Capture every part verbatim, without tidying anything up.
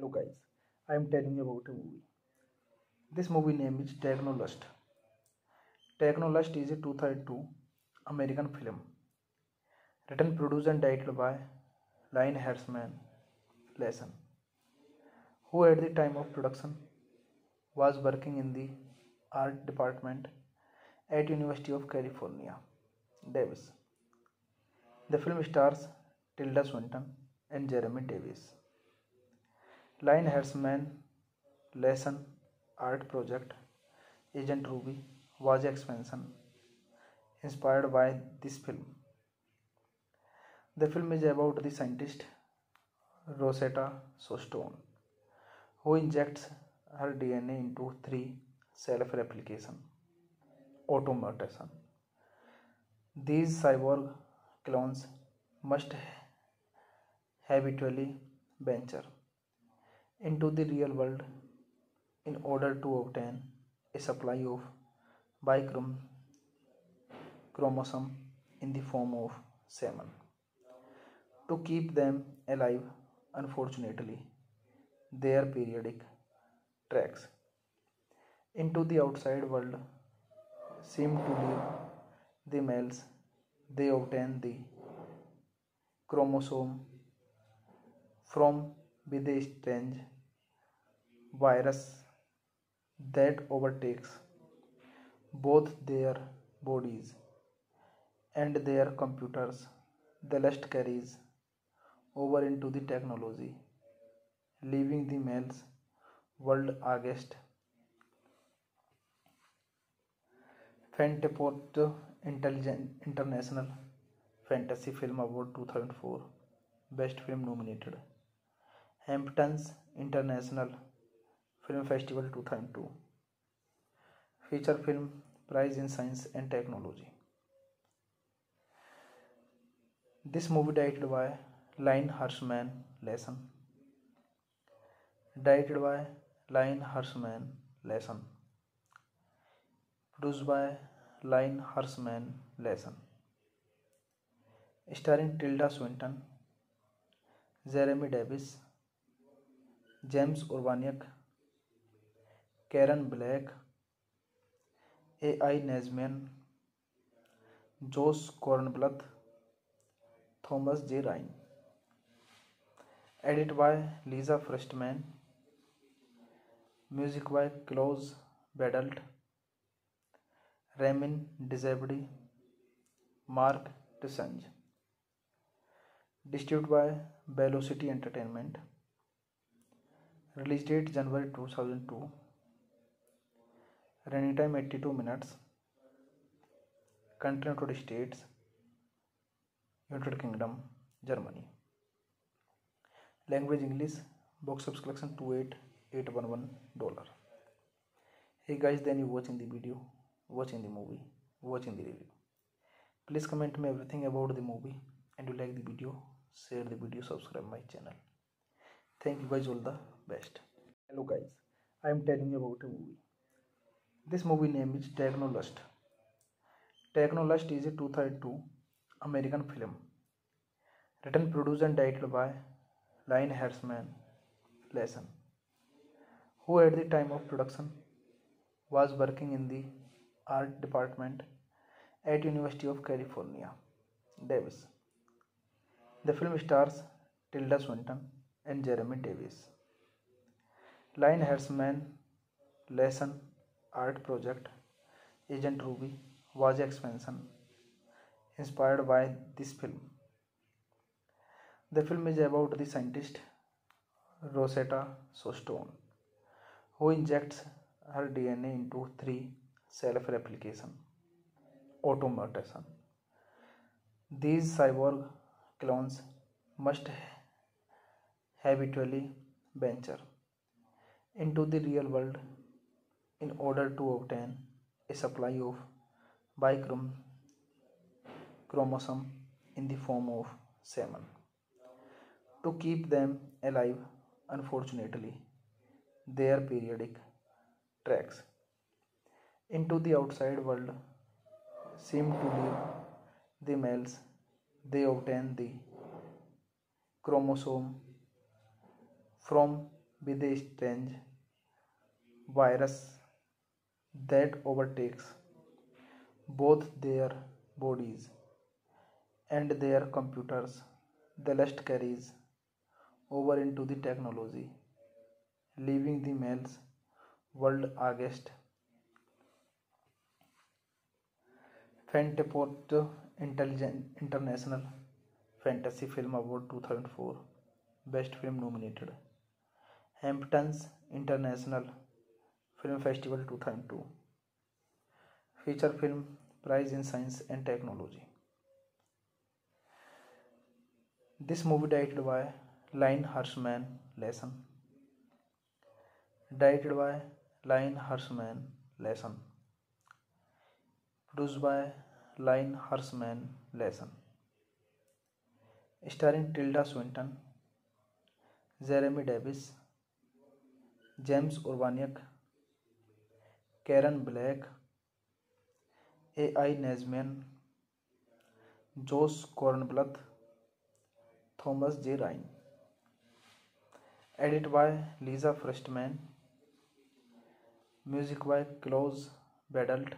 Hello guys, I am telling you about a movie. This movie name is Technolust. Technolust is a two thousand two American film written, produced and directed by Lion Hertzman Layson, who at the time of production was working in the art department at University of California, Davis. The film stars Tilda Swinton and Jeremy Davis. Lion Hertzman Layson art project Agent Ruby was expansion inspired by this film. The film is about the scientist Rosetta Stone, who injects her D N A into three self-replication automation. These cyborg clones must habitually venture into the real world in order to obtain a supply of Y chromosome in the form of semen. To keep them alive, unfortunately, their periodic tracks into the outside world seem to leave the males. They obtain the chromosome from with a strange virus that overtakes both their bodies and their computers. The lust carries over into the technology, leaving the males world against Fantaport Intelligent International Fantasy Film Award two thousand four Best Film nominated, Hamptons International Film Festival two thousand two, Feature Film Prize in Science and Technology. This movie directed by Lion Hertzman Layson. Directed by Lion Hertzman Layson. Produced by Lion Hertzman Layson. Starring Tilda Swinton, Jeremy Davis, James Urbaniak, Karen Black, A I Nazemian, Josh Kornbluth, Thomas J. Ryan. Edited by Lisa Frostman. Music by Klaus Badelt, Ramin Djibouti, Mark Desange. Distributed by Velocity Entertainment. Release date January two thousand two. Running time eighty-two minutes. Country United States, United Kingdom, Germany. Language English. Box office collection two eight eight one one dollar. Hey guys, then you watching the video, watching the movie, watching the review. Please comment me everything about the movie, and you like the video, share the video, subscribe my channel. Thank you guys, all the best. Hello guys, I am telling you about a movie. This movie name is Technolust. Technolust is a two thousand two American film written, produced and directed by Lion Hertzman Layson, who at the time of production was working in the art department at University of California, Davis. The film stars Tilda Swinton and Jeremy Davis. Lion Hertzman Layson art project Agent Ruby was expansion inspired by this film. The film is about the scientist Rosetta Stone, who injects her D N A into three self-replication automation. These cyborg clones must habitually venture into the real world in order to obtain a supply of Y chromosome in the form of semen. To keep them alive, unfortunately, their periodic tracks into the outside world seem to leave the males. They obtain the chromosome from with a strange virus that overtakes both their bodies and their computers. The lust carries over into the technology, leaving the male's world aghast. Fantaport Intelligent International Fantasy Film Award two thousand four Best Film nominated. Hamptons International Film Festival two thousand two Feature Film Prize in Science and Technology. This movie directed by Line Hirschman Lesson. Directed by Line Hirschman Lesson. Produced by Line Hirschman Lesson. Starring Tilda Swinton, Jeremy Davis, James Urbaniak, Karen Black, A I Nazemian, Josh Kornbluth, Thomas J. Ryan. Edited by Lisa Frostman. Music by Klaus Badelt,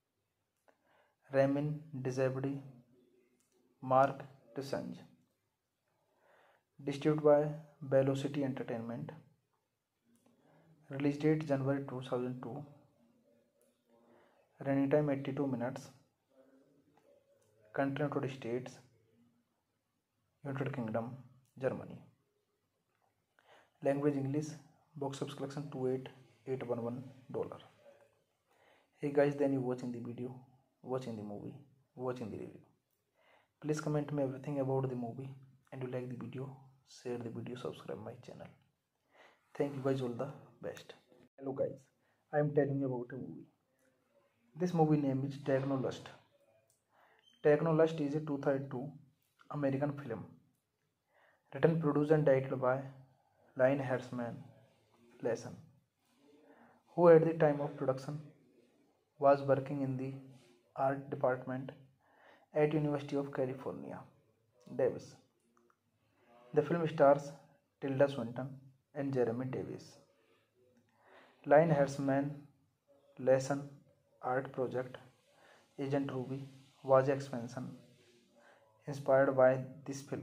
Ramin Djibouti, Mark Tusange. Distributed by Velocity Entertainment. Release date January two thousand two. Running time eighty-two minutes. Country United States, United Kingdom, Germany. Language English. Box office collection twenty-eight thousand eight hundred eleven dollars. Hey guys, then you watching the video, watching the movie, watching the review. Please comment me everything about the movie, and you like the video, share the video, subscribe my channel. Thank you guys, all the best. Hello guys, I am telling you about a movie. This movie name is Technolust. Technolust is a two thousand two American film, written, produced and directed by Line Hirschman Lesson, who at the time of production was working in the art department at University of California, Davis. The film stars Tilda Swinton and Jeremy Davis. Line Hirschman Lesson art project Agent Ruby was expansion inspired by this film.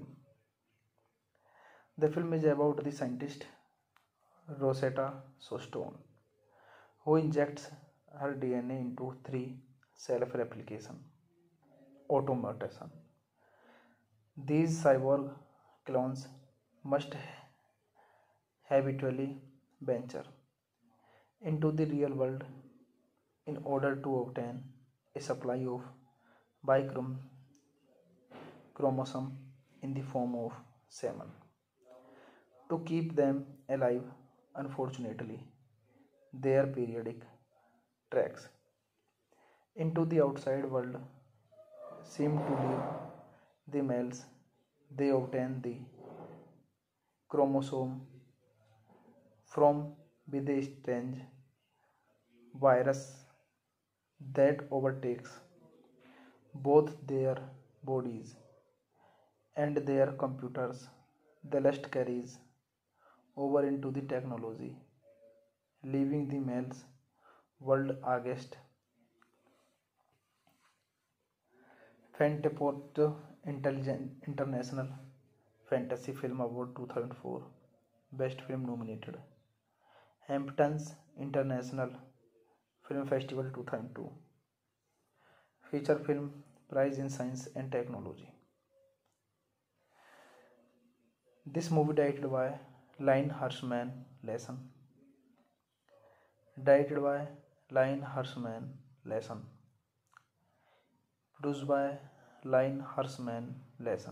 The film is about the scientist Rosetta Stone, who injects her D N A into three self-replication automation. These cyborg clones must habitually venture into the real world in order to obtain a supply of Y chromosome in the form of semen. To keep them alive, unfortunately, their periodic tracks into the outside world seem to leave the males. They obtain the chromosome from with a strange virus that overtakes both their bodies and their computers. The lust carries over into the technology, leaving the male's world aghast. Fantaport Intelligent International Fantasy Film Award two thousand four Best Film nominated. Hamptons International Film Festival two thousand two Feature Film Prize in Science and Technology. This movie directed by Line Hirschman Lesson. Directed by Line Hirschman Lesson. Produced by Line Hirschman Lesson.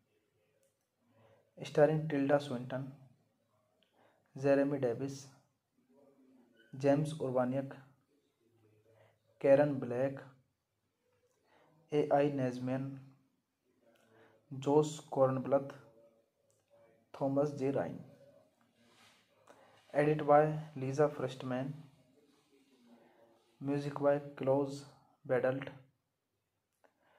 Starring Tilda Swinton, Jeremy Davis, James Urbaniak, Karen Black, A I Nazemian, Josh Kornbluth, Thomas J. Ryan. Edited by Lisa Frostman. Music by Klaus Badelt,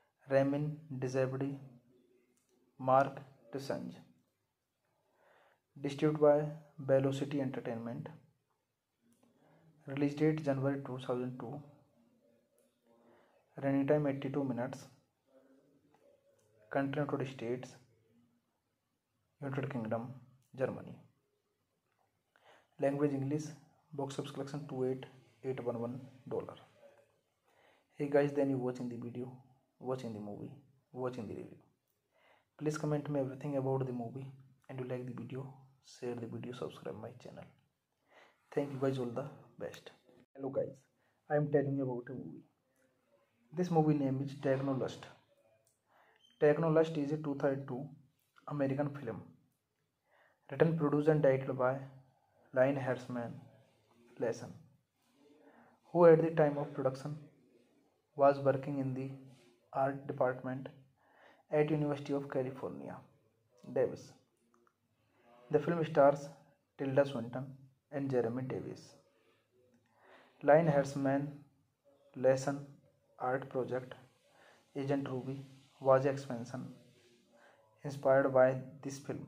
Ramin Djibouti, Mark Tusange. Distributed by Velocity Entertainment. Release date January two thousand two. Running time eighty-two minutes. Country United States, United Kingdom, Germany. Language English. Box office collection twenty-eight thousand eight hundred eleven dollars. Hey guys, then you watching the video, watching the movie, watching the review. Please comment me everything about the movie, and you like the video, share the video, subscribe my channel. Thank you guys, all the best. Hello guys, I am telling you about a movie. This movie name is Technolust. Technolust is a two thousand two American film, written, produced and directed by Lion Hartzman Lesson, who at the time of production was working in the art department at University of California, Davis. The film stars Tilda Swinton and Jeremy Davis. Lion Hartzman Lesson art project Agent Ruby was an expansion inspired by this film.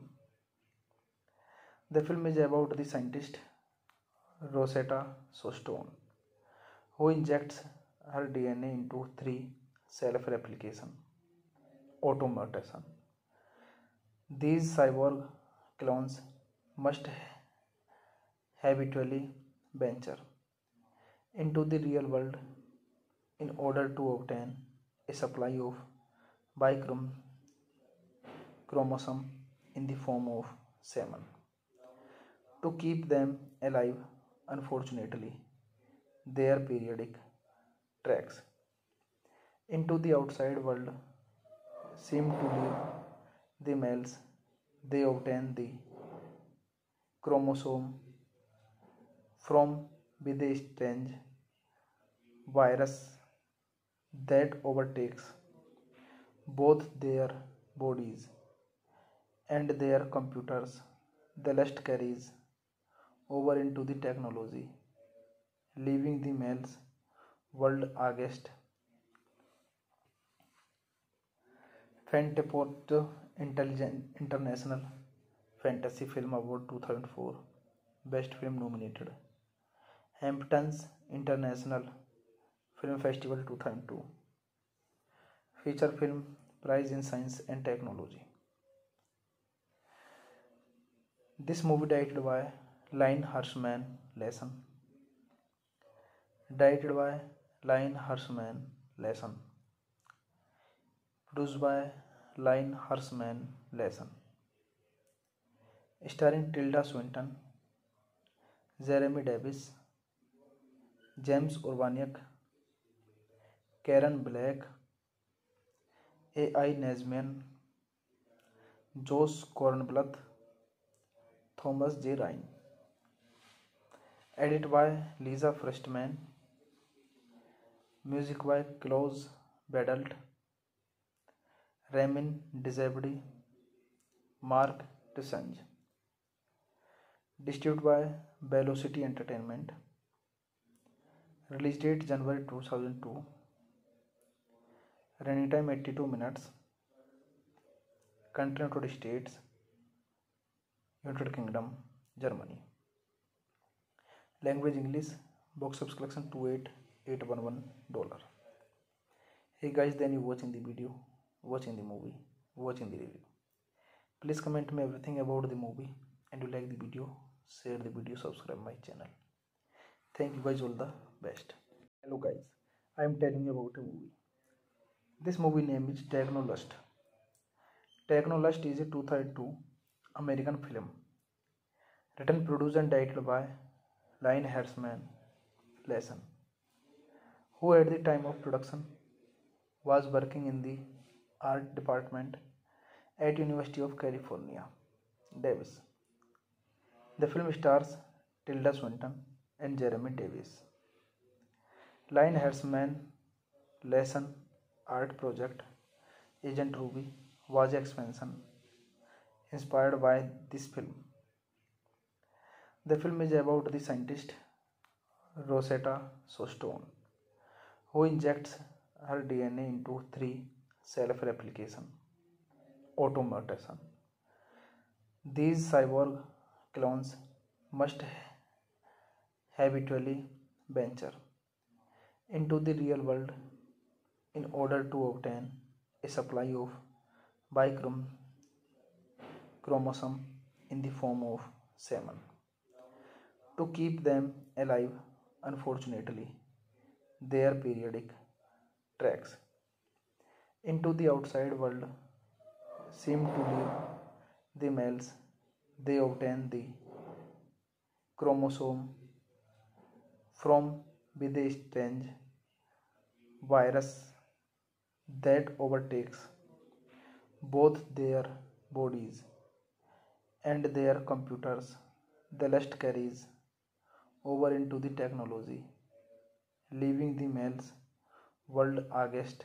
The film is about the scientist Rosetta Stone, who injects her D N A into three self-replication automation. These cyborg clones must habitually venture into the real world in order to obtain a supply of Y chromosome in the form of semen. To keep them alive, unfortunately, their periodic tracks into the outside world seem to leave the males. They obtain the chromosome from with a strange virus that overtakes both their bodies and their computers. The lust carries over into the technology, leaving the males world against Fantaport Intelligent International Fantasy Film Award two thousand four, Best Film nominated, Hamptons International Film Festival two thousand two, Feature Film Prize in Science and Technology. This movie directed by Lion Hartzman Lesson. Directed by Lion Hartzman Lesson. Produced by Lion Hartzman Lesson. Starring Tilda Swinton, Jeremy Davis, James Urbaniak, Karen Black, A I Nazemian, Josh Kornbluth, Thomas J. Ryan. Edited by Lisa Frostman. Music by Klaus Badelt, Ramin Djibouti, Mark Desange. Distributed by Velocity Entertainment. Release date January two thousand two. Running time eighty-two minutes. Country United States, United Kingdom, Germany. Language English. Box office collection twenty-eight thousand eight hundred eleven dollars. Hey guys, then you watching the video, watching the movie, watching the review. Please comment me everything about the movie, and you like the video, share the video, subscribe my channel. Thank you guys, all the best. Hello guys, I am telling you about a movie. This movie name is Technolust. Technolust is a two thousand two American film, written, produced and directed by Lion Hartzman Lesson, who at the time of production was working in the art department at University of California, Davis. The film stars Tilda Swinton and Jeremy Davis. Lion Hartzman Lesson art project Agent Ruby was an expansion inspired by this film. The film is about the scientist Rosetta Stone, who injects her D N A into three self-replication automation. These cyborg clones must habitually venture into the real world in order to obtain a supply of Y chromosome in the form of semen. To keep them alive, unfortunately, their periodic tracks into the outside world seem to leave the males. They obtain the chromosome from with a strange virus that overtakes both their bodies and their computers. The lust carries over into the technology, leaving the males world aghast.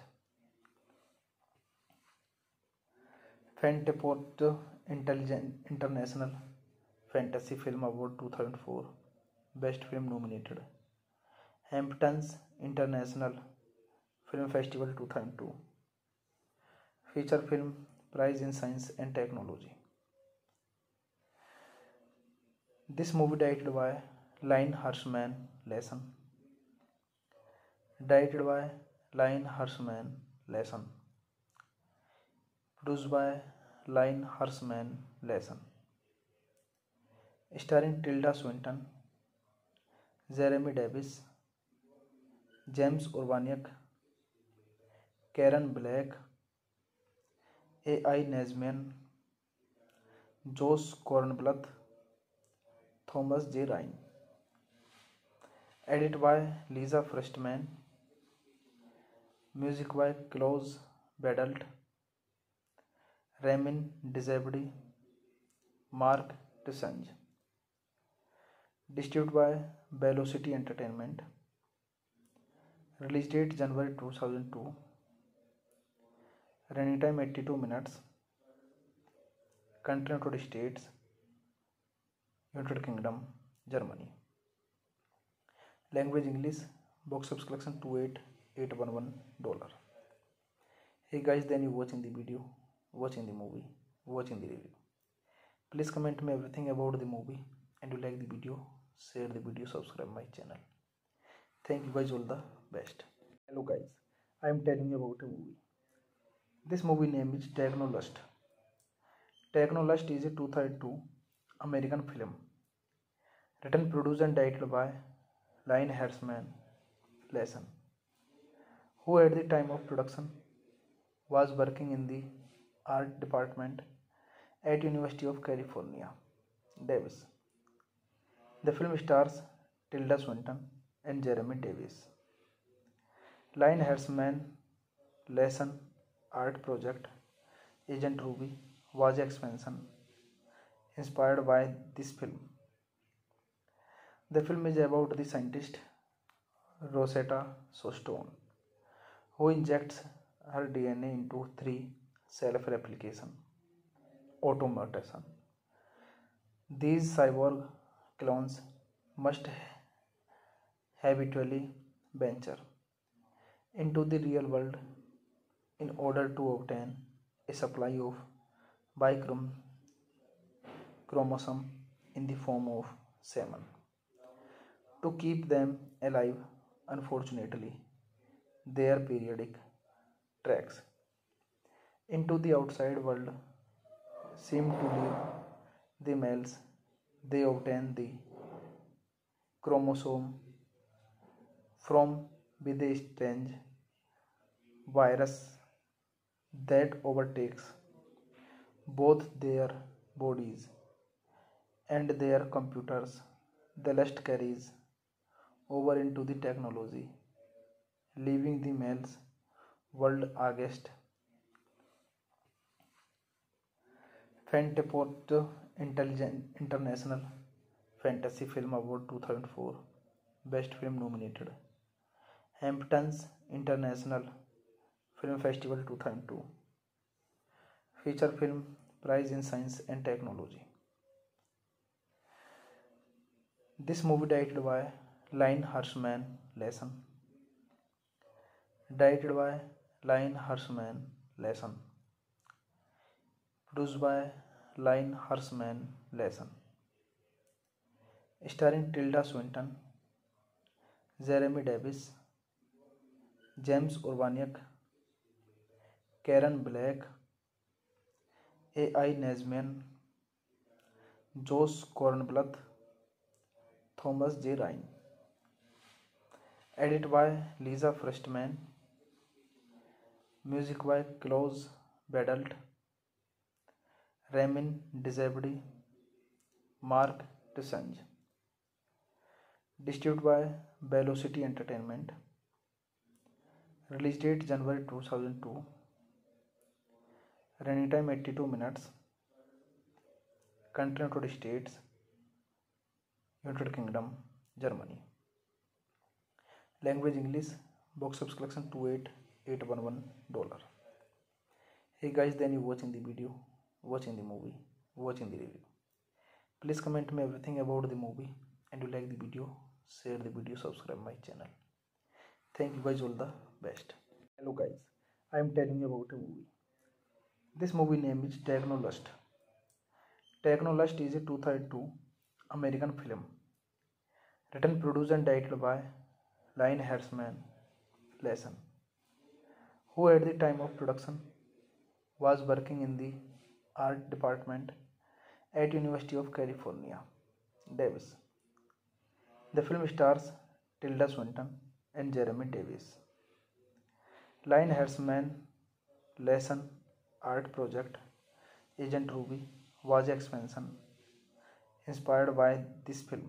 Fantaport Intelligent International Fantasy Film Award two thousand four Best Film nominated. Hamptons International Film Festival two thousand two Feature Film Prize in Science and Technology. This movie directed by Line Hirschman Lasson. Directed by Line Hirschman Lasson. Produced by Line Hirschman Lasson. Starring Tilda Swinton, Jeremy Davis, James Urbaniak, Karen Black, A I Nazemian, Josh Kornbluth, Thomas J. Ryan. Edited by Lisa Frostman. Music by Klaus Badelt, Ramin Djibouti, Mark Desange. Distributed by Velocity Entertainment. Release date January two thousand two. Running time eighty-two minutes. Country United States, United Kingdom, Germany. Language English. Box office collection twenty-eight thousand eight hundred eleven dollars. Hey guys, then you watching the video, watching the movie, watching the review. Please comment me everything about the movie, and you like the video, share the video, subscribe my channel. Thank you guys, all the best. Hello guys, I am telling you about a movie. This movie name is Technolust. Technolust is a two thousand two American film written, produced and directed by Line Hirschman Lasson, who at the time of production was working in the art department at University of California, Davis. The film stars Tilda Swinton and Jeremy Davis. Line Hirschman Lasson art project Agent Ruby was expansion inspired by this film. The film is about the scientist Rosetta Stone, who injects her D N A into three self-replication automation. These cyborg clones must habitually venture into the real world in order to obtain a supply of Y chromosome in the form of semen. To keep them alive, unfortunately, their periodic tracks into the outside world seem to leave the males. They obtain the chromosome from with a strange virus that overtakes both their bodies and their computers. The lust carries over into the technology, leaving the males world aghast. Fantaport Intelligent International Fantasy Film Award two thousand four Best Film nominated. Hamptons International Film Festival two thousand two Feature Film Prize in Science and Technology. This movie directed by Line Hirschman Lasson. Directed by Line Hirschman Lasson. Produced by Line Hirschman Lasson. starring Tilda Swinton, Jeremy Davis, James Urbaniak, Karen Black, A I Nazmian, Josh Kornbluth, Thomas J. Ryan. Edit by Lisa Frostman. Music by Klaus Badelt, Ramin Djibouti, Mark Desange. Distributed by Velocity Entertainment. Release date January two thousand two. Running time eighty-two minutes. Country United States, United Kingdom, Germany. Language English. Box office collection twenty-eight thousand eight hundred eleven dollars. Hey guys, then you watching the video, watching the movie, watching the review. Please comment me everything about the movie, and you like the video, share the video, subscribe my channel. Thank you guys, all the best. Hello guys, I am telling you about a movie. This movie name is Technolust. Technolust is a two thousand two American film, written, produced and directed by Lynn Hartzman Layson, who at the time of production was working in the art department at University of California, Davis. The film stars Tilda Swinton and Jeremy Davis. Lynn Hartzman Layson art project Agent Ruby was an expansion inspired by this film.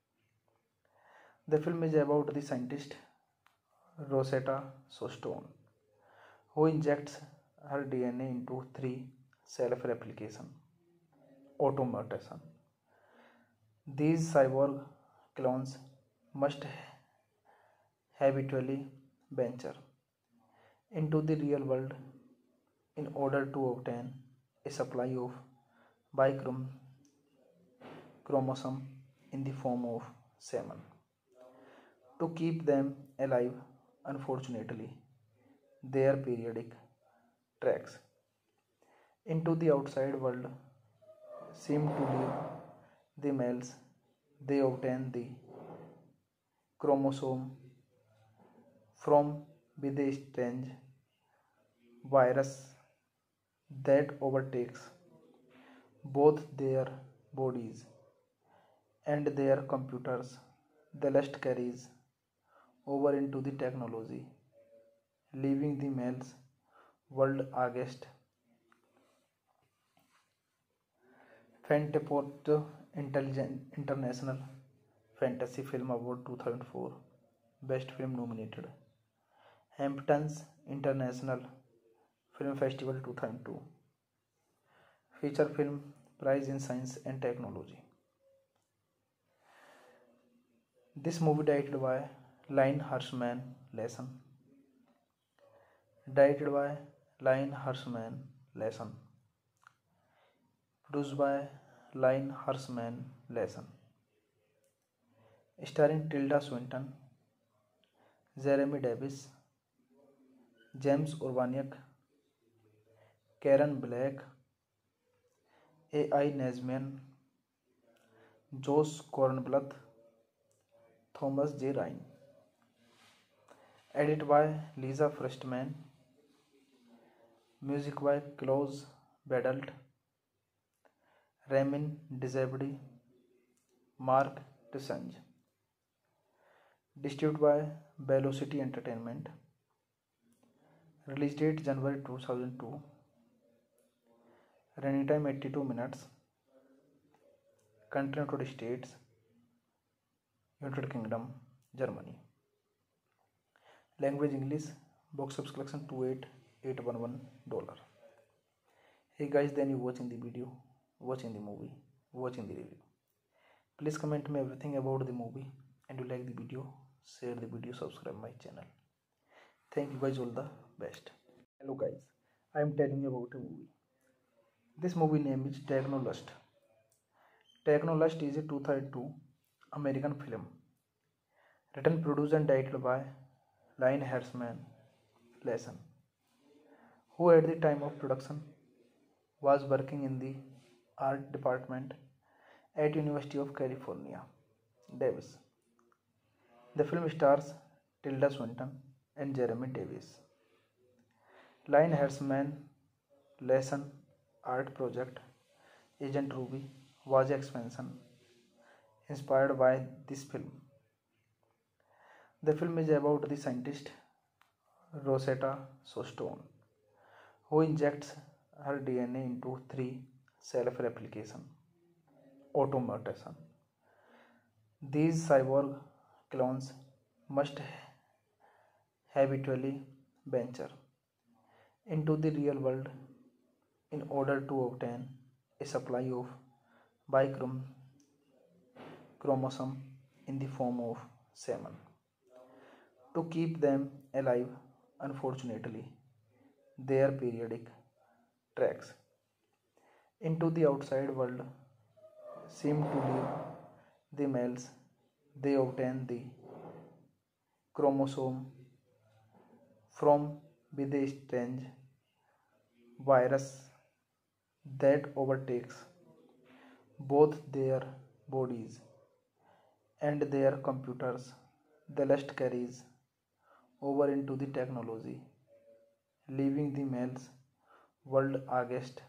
The film is about the scientist Rosetta Stone, who injects her D N A into three self-replication automation. These cyborg clones must habitually venture into the real world in order to obtain a supply of Y chromosome in the form of semen. To keep them alive, unfortunately, their periodic tracks into the outside world seem to leave the males. They obtain the chromosome from with a strange virus that overtakes both their bodies and their computers. The lust carries over into the technology, leaving the males world aghast. Fantaport Intelligent International Fantasy Film Award two thousand four, Best Film nominated. Hamptons International Film Festival two thousand two, Feature Film Prize in Science and Technology. This movie directed by Lynn Hartzman Layson. Directed by Lynn Hartzman Layson. Produced by Lynn Hartzman Layson. Starring Tilda Swinton, Jeremy Davis, James Urbaniak, Karen Black, A I Nazmian, Josh Kornbluth, Thomas J. Ryan. Edit by Lisa Frostman. Music by Klaus Badelt, Ramin Djibouti, Mark Desange. Distributed by Velocity Entertainment. Release date January two thousand two. Running time eighty-two minutes. Country United States, United Kingdom, Germany. Language English. Box office collection twenty-eight thousand eight hundred eleven dollars. Hey guys, then you watching the video, watching the movie, watching the review. Please comment me everything about the movie, and you like the video, share the video, subscribe my channel. Thank you guys, all the best. Hello guys, I am telling you about a movie. This movie name is Technolust. Technolust is a two thousand two American film, written, produced and directed by Lynn Hartzman Layson, who at the time of production was working in the art department at University of California, Davis. The film stars Tilda Swinton and Jeremy Davis. Lionheartsman Lesson Art Project Agent Ruby was expansion inspired by this film. The film is about the scientist Rosetta Stone, who injects her D N A into three self-replication automation. These cyborg clones must habitually venture into the real world in order to obtain a supply of Y chromosome in the form of semen. To keep them alive, unfortunately, their periodic tracks into the outside world seem to leave the males. They obtain the chromosome from with a strange virus that overtakes both their bodies and their computers. The lust carries over into the technology, leaving the males world against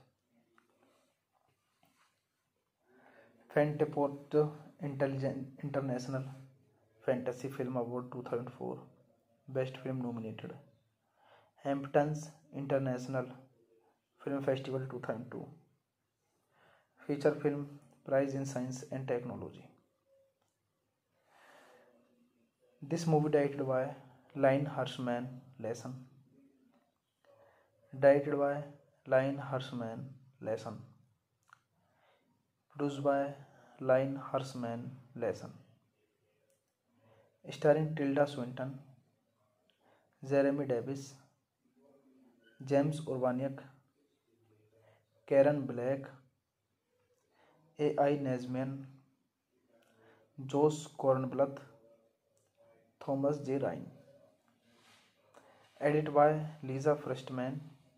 Fantaport Intelligent International Fantasy Film Award two thousand four Best Film nominated, Hamptons International Film Festival two thousand two, Feature Film Prize in Science and Technology. This movie directed by Lionheartsman Lesson. Directed by Lionheartsman Lesson. Produced by Lionheartsman Lesson. Starring Tilda Swinton, Jeremy Davis, James Urbaniak, Karen Black, A I Nazemian, Josh Kornbluth, Thomas J. Ryan. Edited by Lisa Frostman.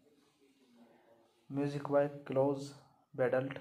Music by Klaus Badelt,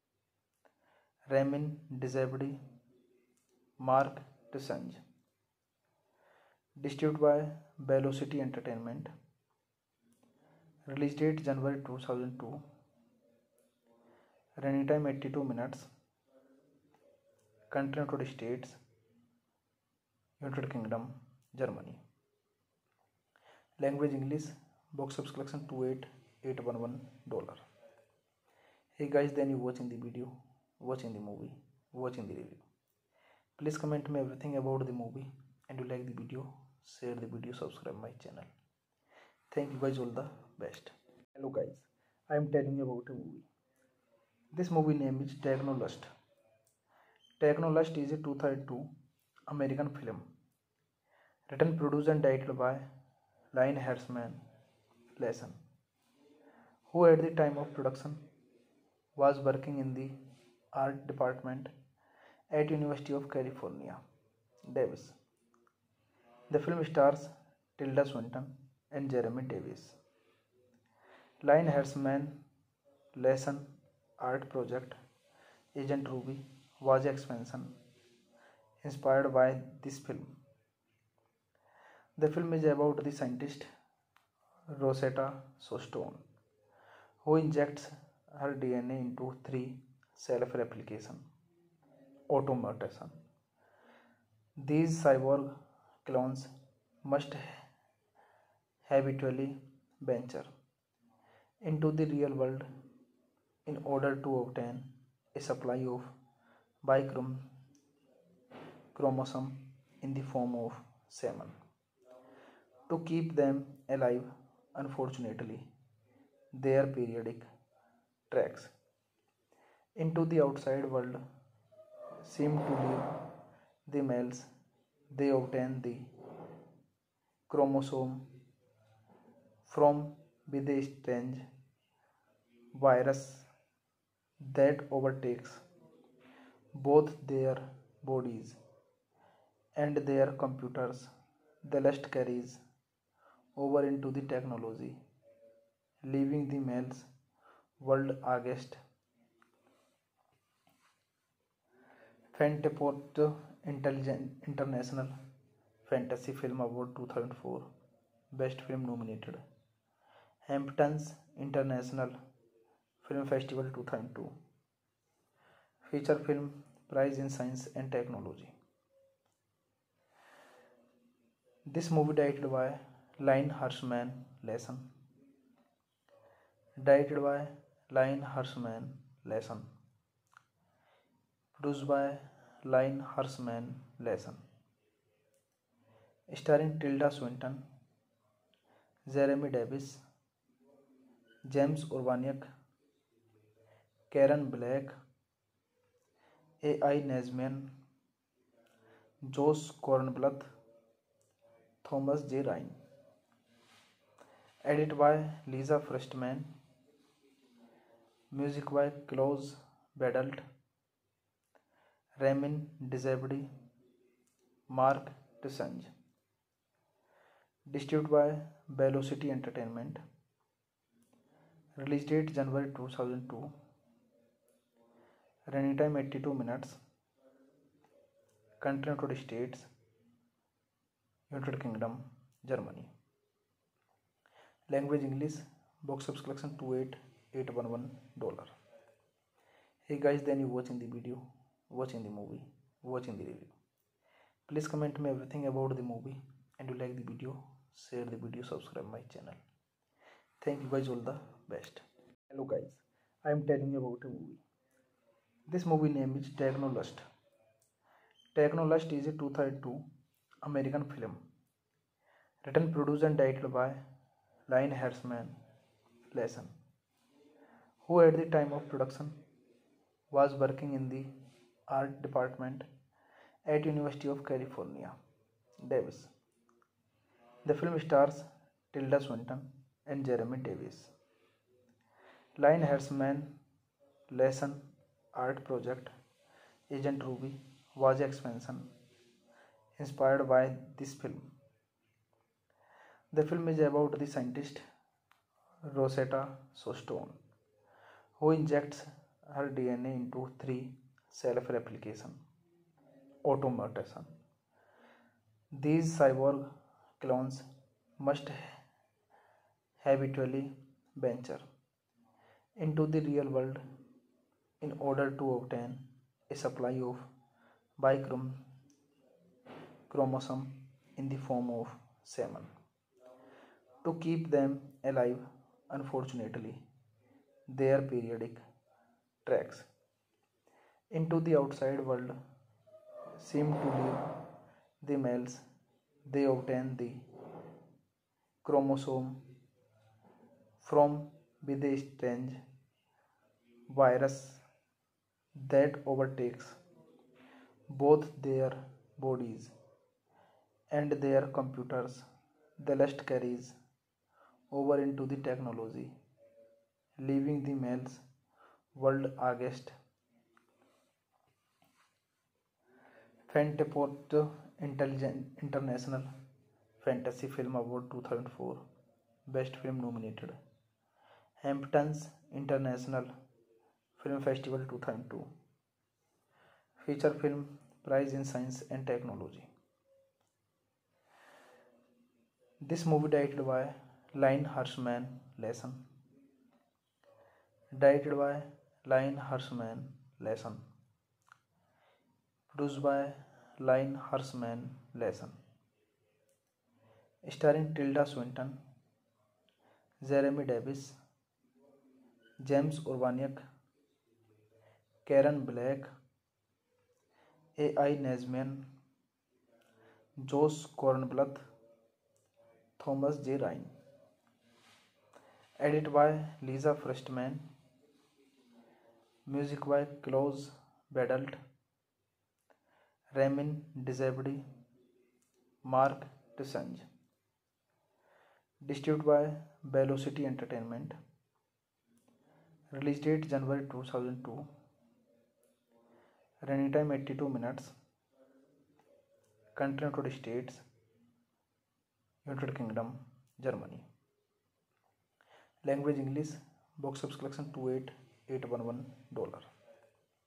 Ramin Djibouti, Mark Tusange. Distributed by Velocity Entertainment. Release date January two thousand two. Running time eighty-two minutes. Country United States, United Kingdom, Germany. Language English. Box office collection twenty-eight thousand eight hundred eleven dollars. Hey guys, then you watching the video, watching the movie, watching the review. Please comment me everything about the movie, and you like the video, share the video, subscribe my channel. Thank you guys, all the best. Hello guys, I am telling you about a movie. This movie name is Technolust. Technolust is a two thousand two American film, written, produced and directed by Lionheartsman Lesson, who at the time of production was working in the art department at University of California, Davis. The film stars Tilda Swinton and Jeremy Davis. Lionheartsman Lesson Art Project Agent Ruby was expansion inspired by this film. The film is about the scientist Rosetta Stone, who injects her D N A into three self-replication automation. These cyborg clones must habitually venture into the real world in order to obtain a supply of Y chromosome in the form of semen. To keep them alive, unfortunately, their periodic tracks into the outside world seem to leave the males. They obtain the chromosome from with a strange virus that overtakes both their bodies and their computers. The lust carries over into the technology, leaving the males world against Fantaport Intelligent International Fantasy Film Award two thousand four, Best Film nominated. Hamptons International Film Festival two thousand two, Feature Film Prize in Science and Technology. This movie directed by Line Hirschman Lesson. Directed by Line Hirschman Lesson. Produced by Line Hirschman Lesson. Starring Tilda Swinton, Jeremy Davis, James Urbaniak, Karen Black, A I Nazemian, Josh Kornbluth, Thomas J. Ryan. Edited by Lisa Fristman. Music by Klaus Badelt, Ramin Djibouti, Mark Tusange. Distributed by Velocity Entertainment. Release date January two thousand two. Running time eighty-two minutes. Country United States, United Kingdom, Germany. Language English. Box office collection twenty-eight thousand eight hundred eleven dollars. Hey guys, then you watching the video, watching the movie, watching the review. Please comment me everything about the movie, and you like the video, share the video, subscribe my channel. Thank you guys, all the best. Hello guys, I am telling you about a movie. This movie name is Technolust. Technolust is a two thousand two American film, written, produced and directed by Line Hirschman Lesson, who at the time of production was working in the art department at University of California, Davis. The film stars Tilda Swinton and Jeremy Davis. Line Hirschman Lesson art project Agent Ruby was an expansion inspired by this film. The film is about the scientist Rosetta Stone, who injects her D N A into three self-replication automation. These cyborg clones must habitually venture into the real world in order to obtain a supply of Y chromosome in the form of semen. To keep them alive, unfortunately, their periodic tracks into the outside world seem to leave the males. They obtain the chromosome from with a strange virus that overtakes both their bodies and their computers. The lust carries over into the technology, leaving the males world aghast. Fantaport Intelligent International Fantasy Film Award two thousand four, Best Film nominated. Hamptons International Film Festival two thousand two, Feature Film Prize in Science and Technology. This movie directed by Line Hirschman Lesson. Directed by Line Hirschman Lesson. Produced by Line Hirschman Lesson. Starring Tilda Swinton, Jeremy Davis, James Urbaniak, Karen Black, A I Nazemian, Josh Kornbluth, Thomas J. Ryan. Edited by Lisa Fristman. Music by Klaus Badelt, Ramin Djibouti, Mark Tusange. Distributed by Velocity Entertainment. Release date January two thousand two. Running time eighty-two minutes. Country United States, United Kingdom, Germany. Language English. Box office collection twenty-eight thousand eight hundred eleven dollars.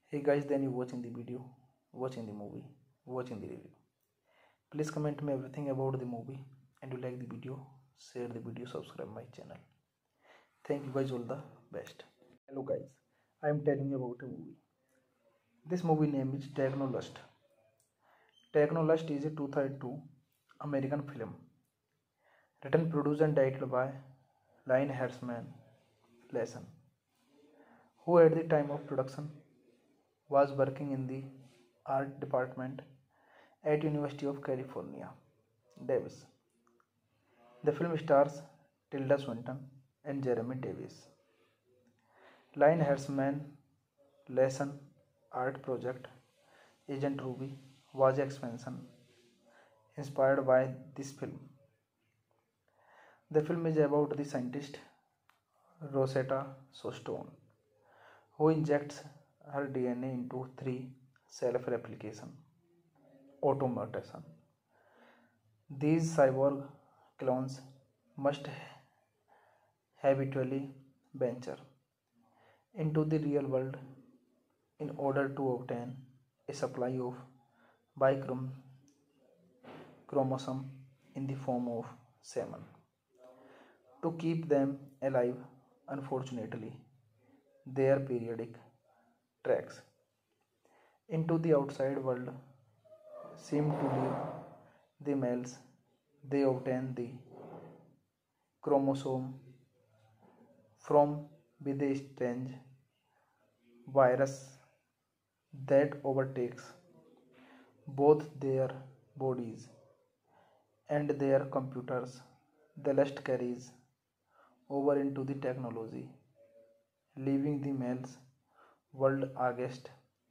Hey guys, then you watching the video, watching the movie, watching the review. Please comment me everything about the movie, and you like the video, share the video, subscribe my channel. Thank you guys, all the best. Hello guys, I am telling you about a movie. This movie name is Technolust. Technolust is a two thousand two American film written, produced and directed by Lynn Hartzman Lesson, who at the time of production was working in the art department at University of California, Davis. The film stars Tilda Swinton and Jeremy Davis. Lynn Hartzman Lesson art project Agent Ruby was an expansion inspired by this film. The film is about the scientist Rosetta Stone, who injects her D N A into three self-replication automation. These cyborg clones must habitually venture into the real world in order to obtain a supply of Y chromosome in the form of semen. To keep them alive, unfortunately, their periodic tracks into the outside world seem to leave the males. They obtain the chromosome from with a strange virus that overtakes both their bodies and their computers. The lust carries over into the technology, leaving the males world against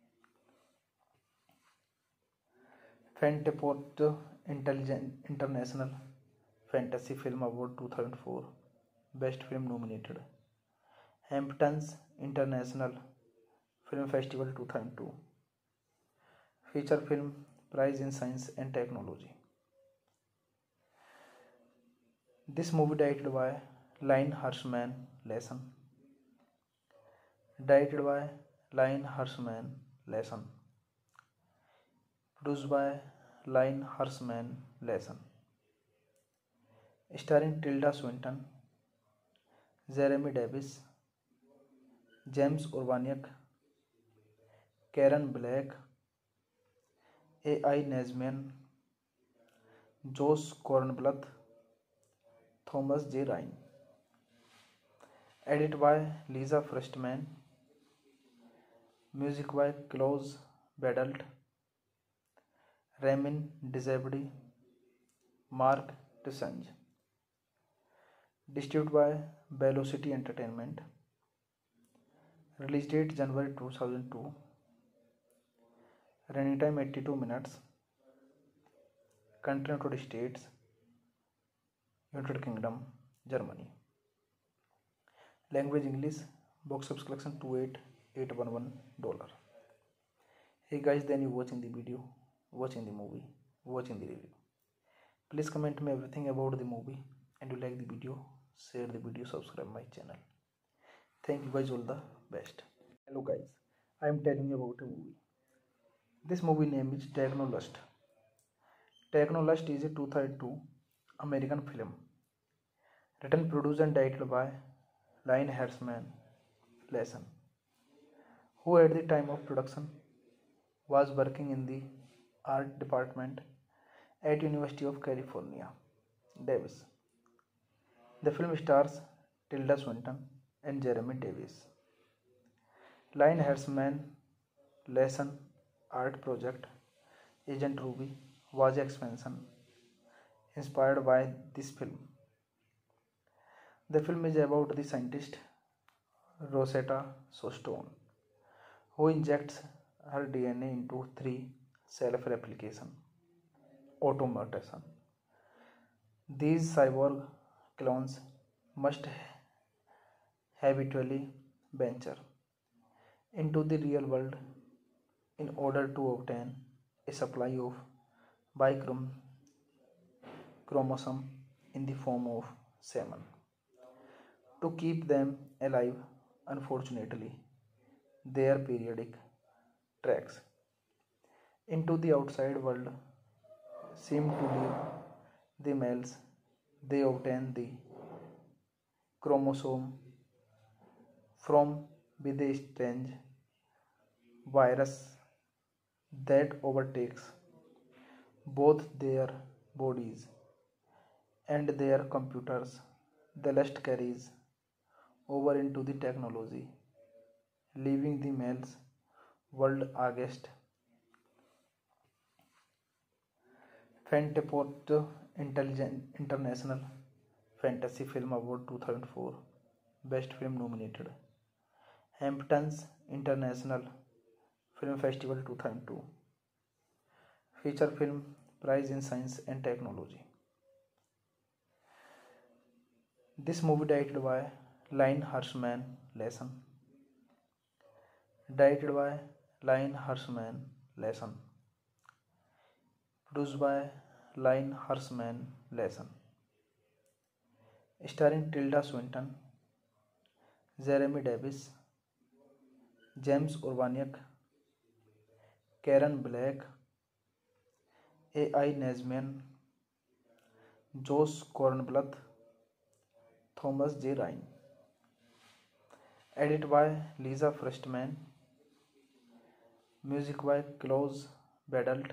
Fantaport Intelligent International Fantasy Film Award two thousand four, Best Film nominated, Hamptons International Film Festival two thousand two, Feature Film Prize in Science and Technology. This movie directed by Lynn Hartzman Lesson. Directed by Lynn Hartzman Lesson. Produced by Lynn Hartzman Lesson. Starring Tilda Swinton, Jeremy Davis, James Urbaniak, Karen Black, A I Nazemian, Josh Kornbluth, Thomas J. Ryan. Edited by Lisa Frostman. Music by Klaus Badelt, Ramin Djibouti, Mark Desange. Distributed by Velocity Entertainment. Release date January two thousand two. Running time eighty-two minutes. Country United States, United Kingdom, Germany. Language English. Box office collection two eight eight one one dollar. Hey guys, then you watching the video, watching the movie, watching the review. Please comment me everything about the movie, and you like the video, share the video, subscribe my channel. Thank you guys, all the best. Hello guys, I am telling you about a movie. This movie name is Technolust. Technolust is a two thousand two American film written, produced and directed by Lynn Hartzman Lesson, who at the time of production was working in the art department at University of California, Davis. The film stars Tilda Swinton and Jeremy Davis. Lynn Hartzman Lesson art project Agent Ruby was an expansion inspired by this film. The film is about the scientist Rosetta Stone, who injects her D N A into three self-replication automation. These cyborg clones must habitually venture into the real world in order to obtain a supply of Y chromosome in the form of semen. To keep them alive, unfortunately, their periodic tracks. Into the outside world seem to live the males. They obtain the chromosome from with a strange virus that overtakes both their bodies and their computers. The lust carries over into the technology, leaving the males world aghast. Fantaport Intelligent International Fantasy Film Award two thousand four Best Film nominated. Hamptons International Film Festival two thousand two Feature Film Prize in Science and Technology. This movie directed by Line Hirschman Lasson. Directed by Line Hirschman Lasson. Produced by Line Hirschman Lasson. Starring Tilda Swinton, Jeremy Davis, James Urbaniak, Karen Black, A I Nazemian, Josh Kornbluth, Thomas J. Ryan. Edited by Lisa Frostman. Music by Klaus Badelt,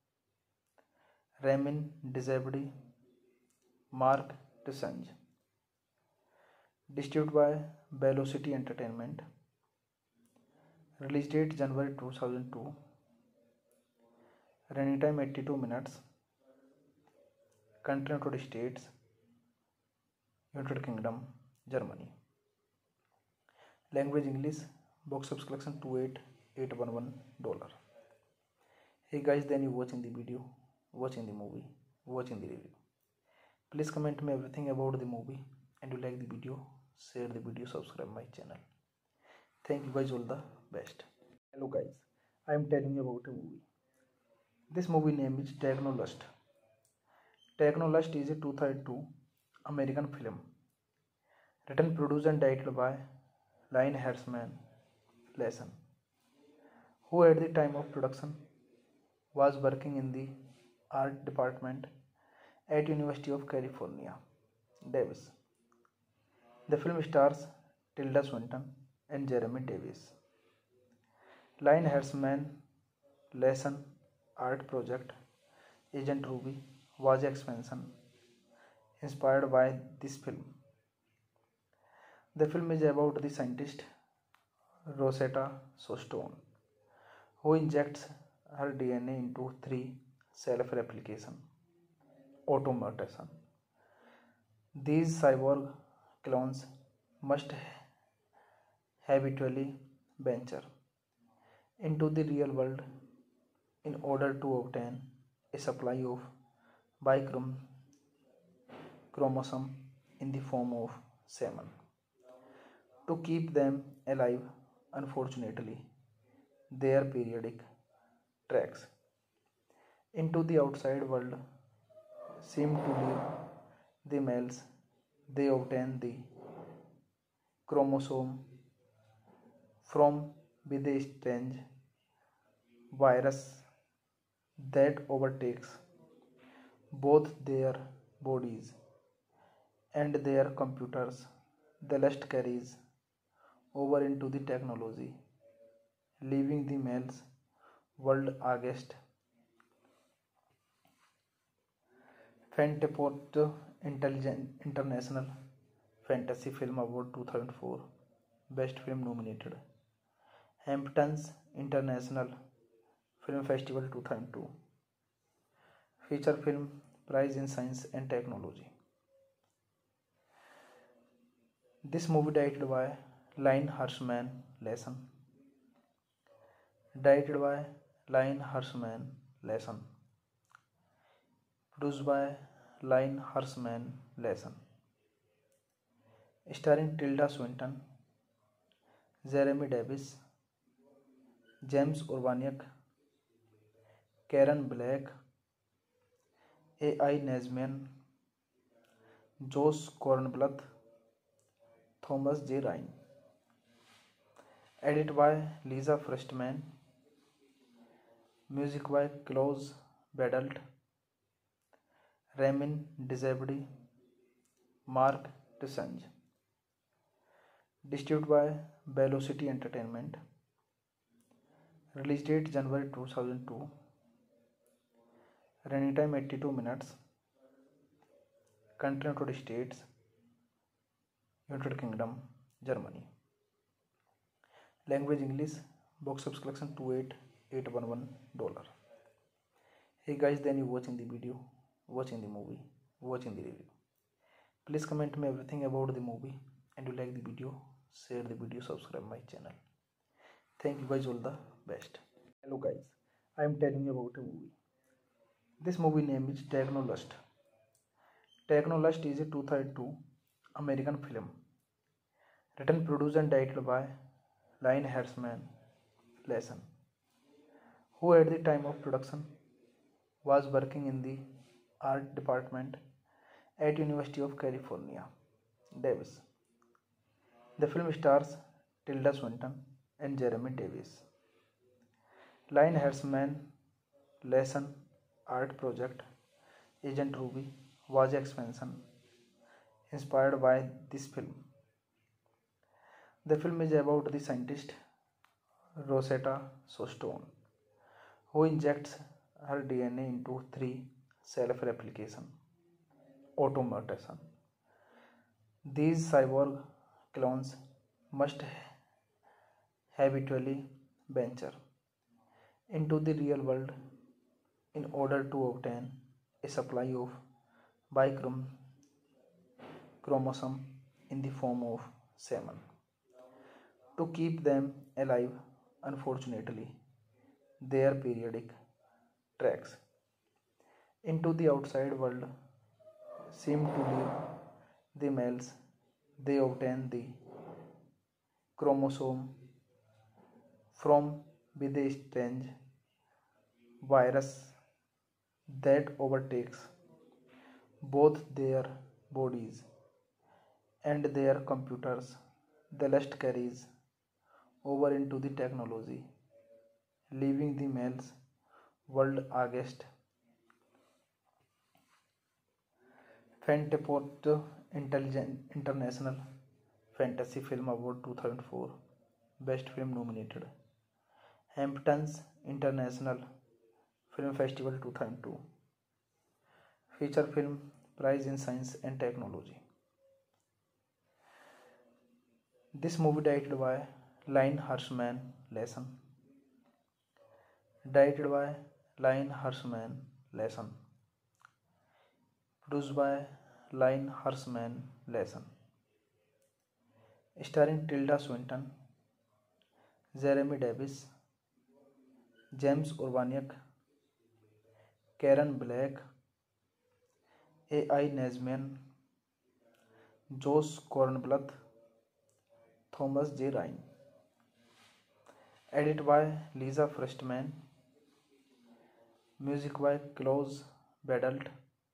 Ramin Djibouti, Mark Desange. Distributed by Velocity Entertainment. Release date January two thousand two. Running time eighty-two minutes. Country United States, United Kingdom, Germany. Language English. Box office collection twenty-eight thousand eight hundred eleven dollars. Hey guys, then you watching the video, watching the movie, watching the review. Please comment me everything about the movie, and you like the video, share the video, subscribe my channel. Thank you guys, all the best. Hello guys, I am telling you about a movie. This movie name is Technolust. Technolust is a two thousand two American film, written, produced and directed by Line Hirschman Lasson, who at the time of production was working in the art department at University of California, Davis. The film stars Tilda Swinton and Jeremy Davis. Line Hirschman Lasson art project Agent Ruby was expansion inspired by this film. The film is about the scientist Rosetta Stone, who injects her D N A into three self-replication automation. These cyborg clones must habitually venture into the real world in order to obtain a supply of bichrome chromosome in the form of semen. To keep them alive, unfortunately, their periodic tracks into the outside world seem to leave the males. They obtain the chromosome from with a strange virus that overtakes both their bodies and their computers. The lust carries over into the technology, leaving the males world aghast. Fantaport Intelligent International Fantasy Film Award two thousand four Best Film nominated. Hamptons International Film Festival two thousand two Feature Film Prize in Science and Technology. This movie directed by Line Hirschman Lasson. Directed by Line Hirschman Lasson. Produced by Line Hirschman Lasson. Starring Tilda Swinton, Jeremy Davis, James Urbaniak, Karen Black, A I Nazemian, Josh Kornbluth, Thomas J. Ryan. Edited by Lisa Frostman. Music by Klaus Badelt, Ramin Djibouti, Mark Tusange. Distributed by Velocity Entertainment. Release date January two thousand two. Running time eighty-two minutes. Country United States, United Kingdom, Germany. Language English. Box office collection twenty-eight thousand eight hundred eleven dollars. Hey guys, then you watching the video, watching the movie, watching the review. Please comment me everything about the movie, and you like the video, share the video, subscribe my channel. Thank you guys, all the best. Hello guys, I am telling you about a movie. This movie name is Technolust. Technolust is a two thousand two American film, written, produced and directed by Lynn Hartzman Lesson, who at the time of production was working in the art department at University of California, Davis. The film stars Tilda Swinton and Jeremy Davis. Lynn Hartzman Lesson art project Agent Ruby was expansion inspired by this film. The film is about the scientist Rosetta Stone, who injects her D N A into three self-replication automation. These cyborg clones must habitually venture into the real world in order to obtain a supply of Y chromosome in the form of semen. To keep them alive, unfortunately, their periodic tracks into the outside world seem to leave the males. They obtain the chromosome from with a strange virus that overtakes both their bodies and their computers. The lust carries over into the technology, leaving the males world against Fantaport Intelligent International Fantasy Film Award two thousand four, Best Film nominated, Hamptons International Film Festival two thousand two, Feature Film Prize in Science and Technology. This movie directed by Lynn Hartzman Lesson. Directed by Lynn Hartzman Lesson. Produced by Lynn Hartzman Lesson. Starring Tilda Swinton, Jeremy Davis, James Urbaniak, Karen Black, A I Nazemian, Josh Kornbluth, Thomas J. Ryan. Edited by Lisa Frostman. Music by Klaus Badelt,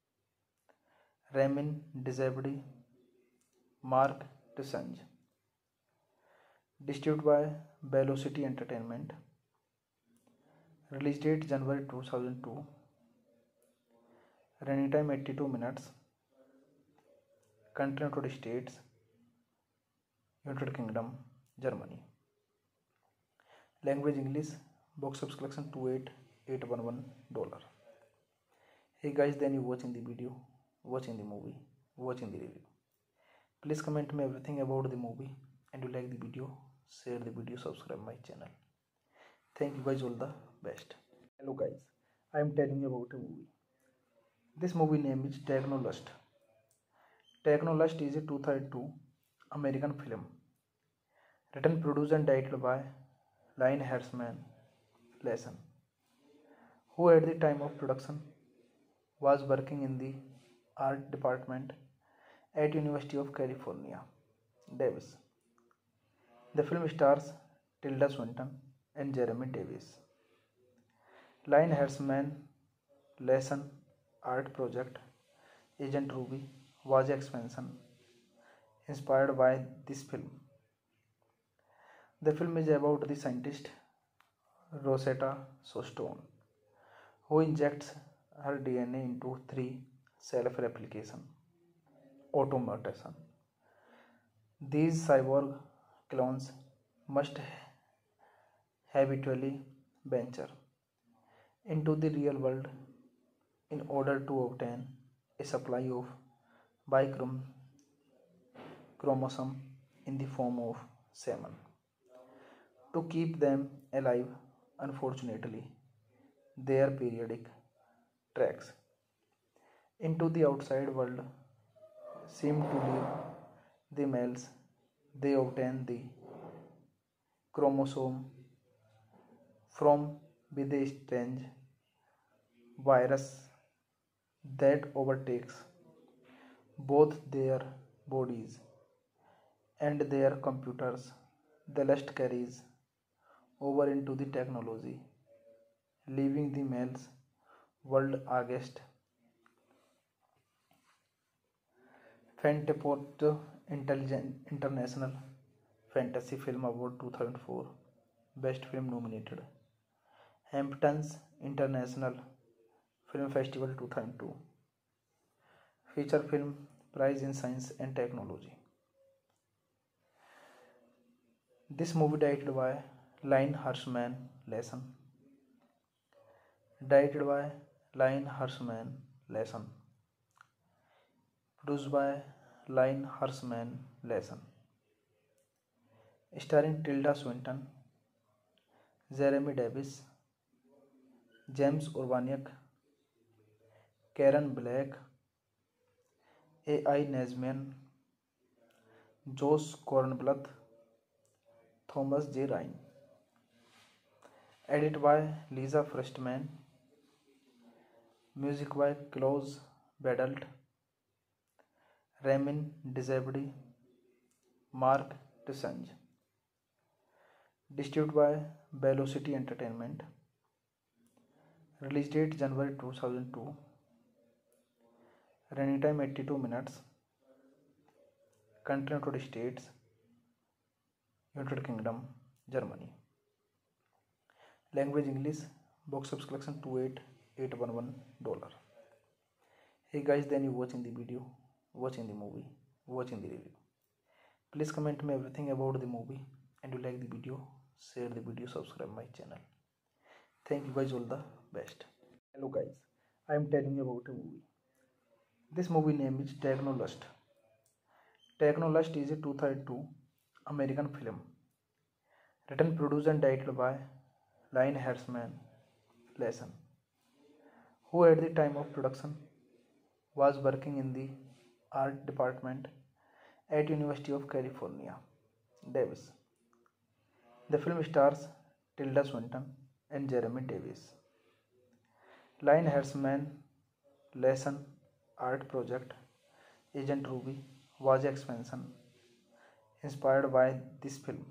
Ramin Djibouti, Mark Tusange. Distributed by Velocity Entertainment. Release date January two thousand two. Running time eighty-two minutes. Country United States, United Kingdom, Germany. Language English. Box office collection twenty-eight thousand eight hundred eleven dollars. Hey guys, then you watching the video, watching the movie, watching the review. Please comment me everything about the movie, and you like the video, share the video, subscribe my channel. Thank you guys, all the best. Hello guys, I am telling you about a movie. This movie name is Technolust. Technolust is a two thousand two American film, written, produced and directed by Lynn Hartzman Lesson, who at the time of production was working in the art department at University of California, Davis. The film stars Tilda Swinton and Jeremy Davis. Lynn Hartzman Lesson art project Agent Ruby was expansion inspired by this film. The film is about the scientist Rosetta Stone, who injects her D N A into three self-replication automation. These cyborg clones must habitually venture into the real world in order to obtain a supply of Y chromosome in the form of semen. To keep them alive, unfortunately, their periodic tracks into the outside world seem to leave the males. They obtain the chromosome from with a strange virus that overtakes both their bodies and their computers. The lust carries over into the technology, leaving the males world against Fantaport Intelligent International Fantasy Film Award two thousand four Best Film nominated, Hamptons International Film Festival two thousand two, Feature Film Prize in Science and Technology. This movie directed by Line Hirschman Lesson. Directed by Line Hirschman Lesson. Produced by Line Hirschman Lesson. Starring Tilda Swinton, Jeremy Davis, James Urbaniak, Karen Black, A I Nazemian, Josh Kornbluth, Thomas J. Ryan. Edited by Lisa Frostman. Music by Klaus Badelt, Ramin Djibouti, Mark Tusange. Distributed by Velocity Entertainment. Release date January two thousand two. Running time eighty-two minutes. Country United States, United Kingdom, Germany. Language English. Box office collection twenty-eight thousand eight hundred eleven dollars. Hey guys, then you watching the video, watching the movie, watching the review. Please comment me everything about the movie, and you like the video, share the video, subscribe my channel. Thank you guys, all the best. Hello guys, I am telling you about a movie. This movie name is Technolust. Technolust is a two thousand two American film, written, produced and directed by Line Hirschman Lesson, who at the time of production was working in the art department at University of California, Davis. The film stars Tilda Swinton and Jeremy Davis. Line Hirschman Lesson art project Agent Ruby was expansion inspired by this film.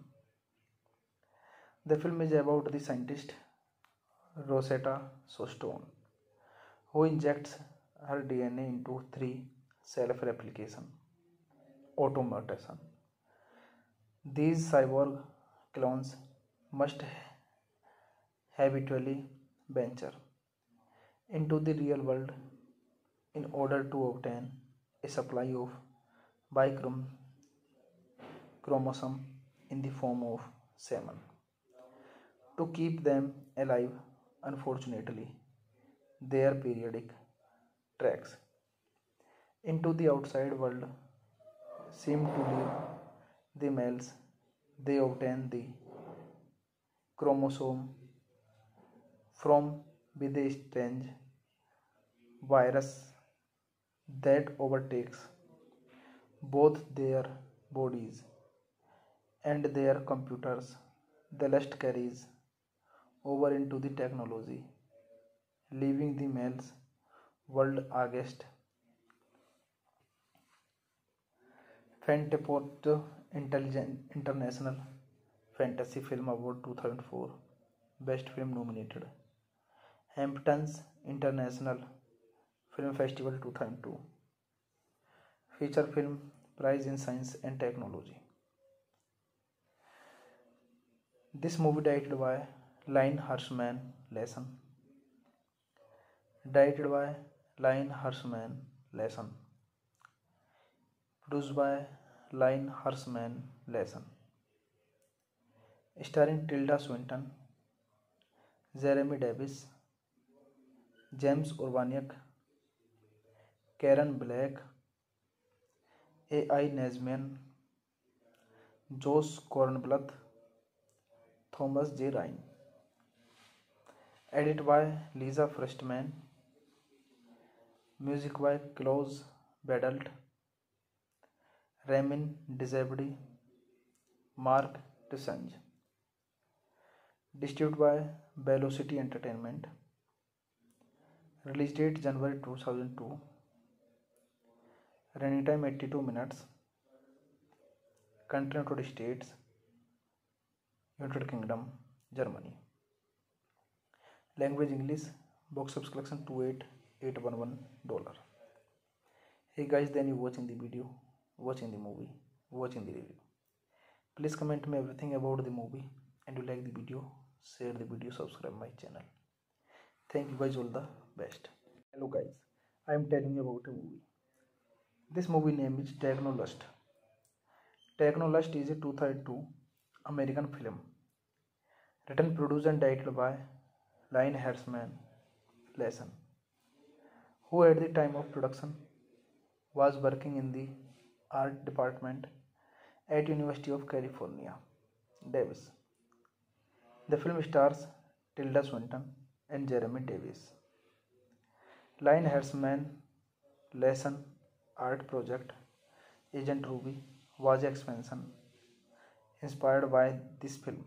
The film is about the scientist Rosetta Stone, who injects her D N A into three self-replication automation. These cyborg clones must habitually venture into the real world in order to obtain a supply of Y chromosome in the form of semen. To keep them alive, unfortunately, their periodic tracks into the outside world seem to leave the males. They obtain the chromosome from with a strange virus that overtakes both their bodies and their computers. The lust carries over into the technology, leaving the males world against Fantaport Intelligent International Fantasy Film Award two thousand four Best Film nominated, Hamptons International Film Festival two thousand two, Feature Film Prize in Science and Technology. This movie directed by Line Hirschman Lesson. directed by Lion Hirschman Lesson, produced by Lion Hirschman Lesson, starring Tilda Swinton, Jeremy Davis, James Urbaniak, Karen Black, A I Nazemian, Josh Kornbluth, Thomas J. Ryan. Edited by Lisa Frostman. Music by Klaus Badelt, Ramin Djibouti, Mark Desange. Distributed by Velocity Entertainment. Release date January two thousand two. Running time eighty-two minutes. Country United States, United Kingdom, Germany. Language English. Box office collection twenty-eight thousand eight hundred eleven dollars. Hey guys, then you watching the video, watching the movie, watching the review. Please comment me everything about the movie, and you like the video, share the video, subscribe my channel. Thank you guys, all the best. Hello guys, I am telling you about a movie. This movie name is Technolust. Technolust is a two thousand two American film, written, produced and directed by Lion Hirschman Lesson, who at the time of production was working in the art department at University of California, Davis. The film stars Tilda Swinton and Jeremy Davis. Lion Hirschman Lesson art project Agent Ruby was an expansion inspired by this film.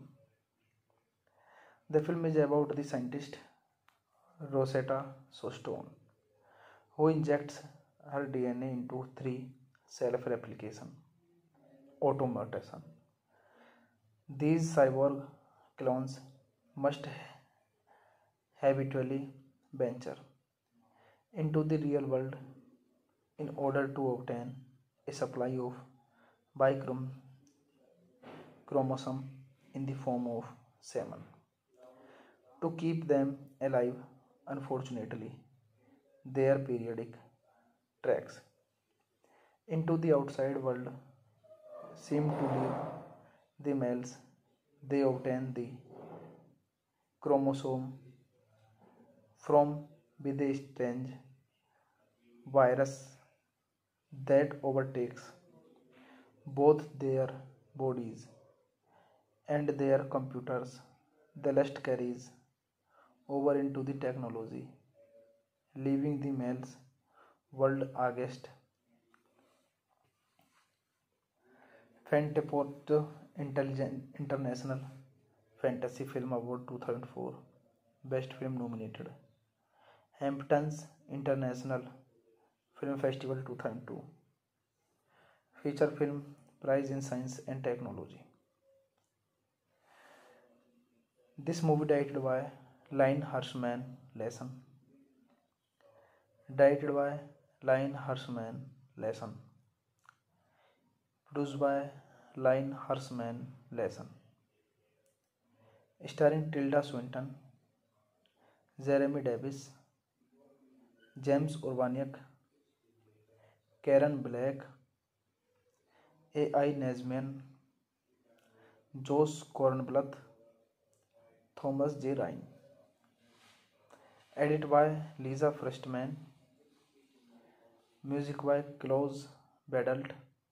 The film is about the scientist Rosetta Stone, who injects her D N A into three self-replication automation. These cyborg clones must habitually venture into the real world in order to obtain a supply of Y chromosome in the form of semen. To keep them alive, unfortunately, their periodic tracks into the outside world seem to leave the males. They obtain the chromosome from with a strange virus that overtakes both their bodies and their computers. The lust carries over into the technology, leaving the males world aghast. Fantaport Intelligent International Fantasy Film Award two thousand four, Best Film nominated. Hamptons International Film Festival two thousand two, Feature Film Prize in Science and Technology. This movie directed by Lion Hirschman Lesson, directed by Lion Hirschman Lesson, produced by Lion Hirschman Lesson, starring Tilda Swinton, Jeremy Davis, James Urbaniak, Karen Black, A I Nazemian, Josh Kornbluth, Thomas J. Ryan. Edited by Lisa Frostman. Music by Klaus Badelt,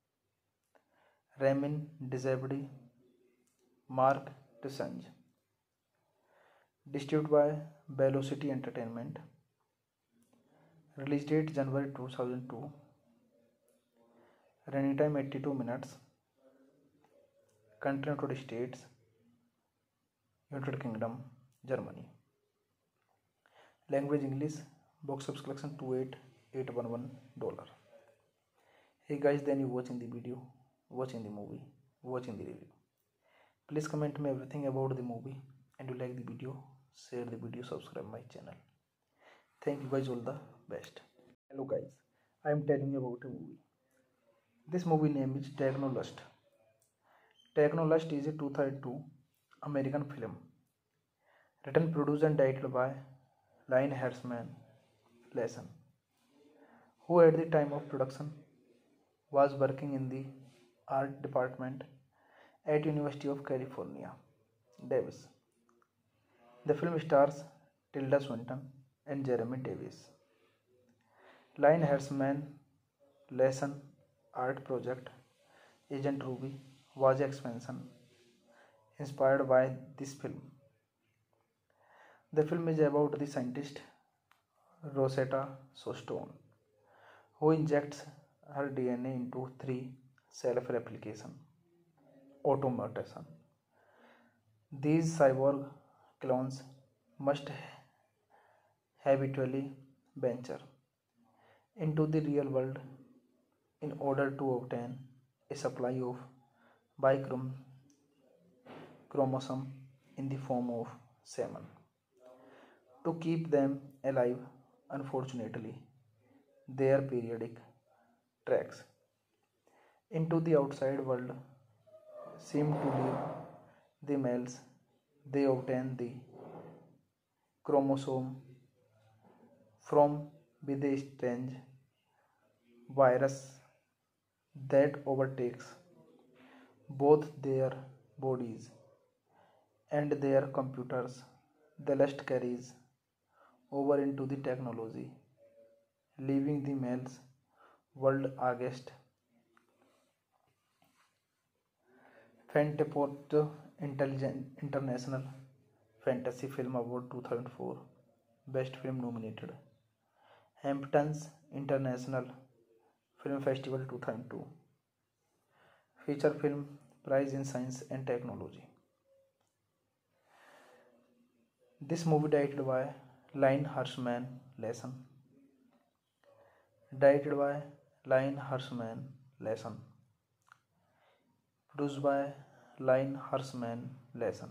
Ramin Djibouti, Mark Desange. Distributed by Velocity Entertainment. Release date January two thousand two. Running time eighty-two minutes. Country United States, United Kingdom, Germany. Language English. Box office collection twenty-eight thousand eight hundred eleven dollars. Hey guys, then you watching the video, watching the movie, watching the review. Please comment me everything about the movie, and you like the video, share the video, subscribe my channel. Thank you guys, all the best. Hello guys, I am telling you about a movie. This movie name is Technolust. Technolust is a two thousand two American film, written, produced and directed by Lion Hirschman lesson, who at the time of production was working in the art department at University of California, Davis. The film stars Tilda Swinton and Jeremy Davis. Lionheartsman lesson art project Agent Ruby was expansion inspired by this film. The film is about the scientist Rosetta Stone, who injects her D N A into three self-replication automation. These cyborg clones must habitually venture into the real world in order to obtain a supply of Y chromosome in the form of semen. To keep them alive, unfortunately, their periodic tracks into the outside world seem to leave the males. They obtain the chromosome from with a strange virus that overtakes both their bodies and their computers. The lust carries over into the technology, leaving the males world against Fantaport Intelligent International Fantasy Film Award two thousand four Best Film nominated, Hamptons International Film Festival two thousand two, Feature Film Prize in Science and Technology. This movie directed by Lionheartsman lesson. Directed by Lionheartsman lesson. Produced by Lionheartsman lesson.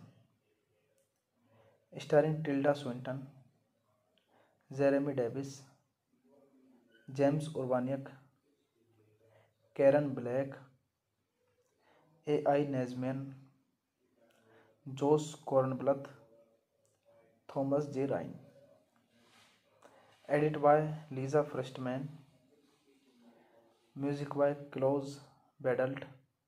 Starring Tilda Swinton, Jeremy Davis, James Urbaniak, Karen Black, A I Nazemian, Josh Kornbluth, Thomas J. Ryan. Edited by Lisa Frostman. Music by Klaus Badelt,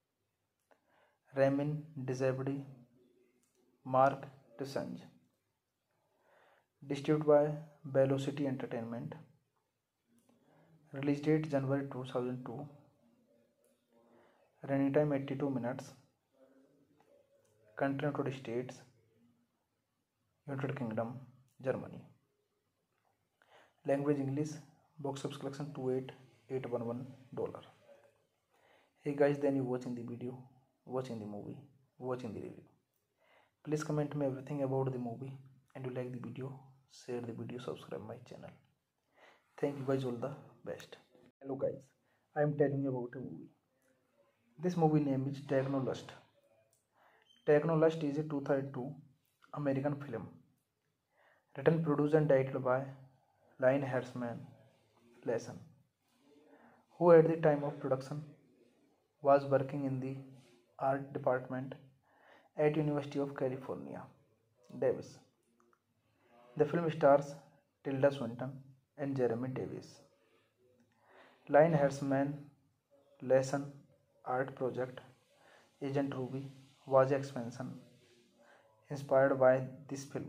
Ramin Djibouti, Mark Tusange. Distributed by Velocity Entertainment. Release date January two thousand two. Running time eighty-two minutes. Country United States, United Kingdom, Germany. Language English. Box office collection twenty-eight thousand eight hundred eleven dollars. Hey guys, then you watching the video, watching the movie, watching the review. Please comment me everything about the movie, and you like the video, share the video, subscribe my channel. Thank you guys, all the best. Hello guys, I am telling you about a movie. This movie name is Technolust. Technolust is a two thousand two American film, written, produced and directed by Lionheartsman lesson, who at the time of production was working in the art department at University of California, Davis. The film stars Tilda Swinton and Jeremy Davis. Lionheartsman lesson art project Agent Ruby was expansion inspired by this film.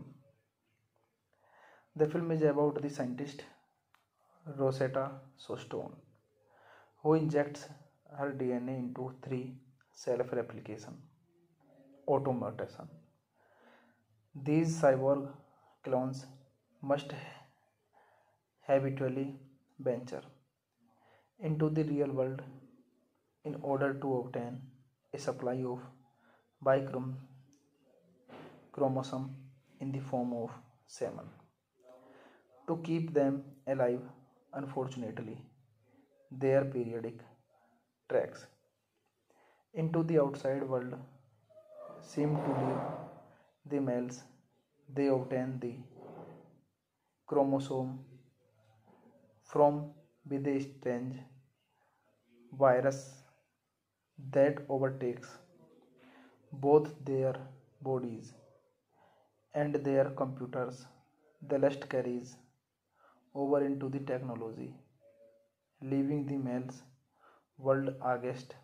The film is about the scientist Rosetta Stone, who injects her D N A into three self-replication automation. These cyborg clones must habitually venture into the real world in order to obtain a supply of Y chromosome in the form of semen. To keep them alive, unfortunately, their periodic tracks into the outside world seem to leave the males. They obtain the chromosome from with a strange virus that overtakes both their bodies and their computers. The lust carries over into the technology, leaving the males world aghast.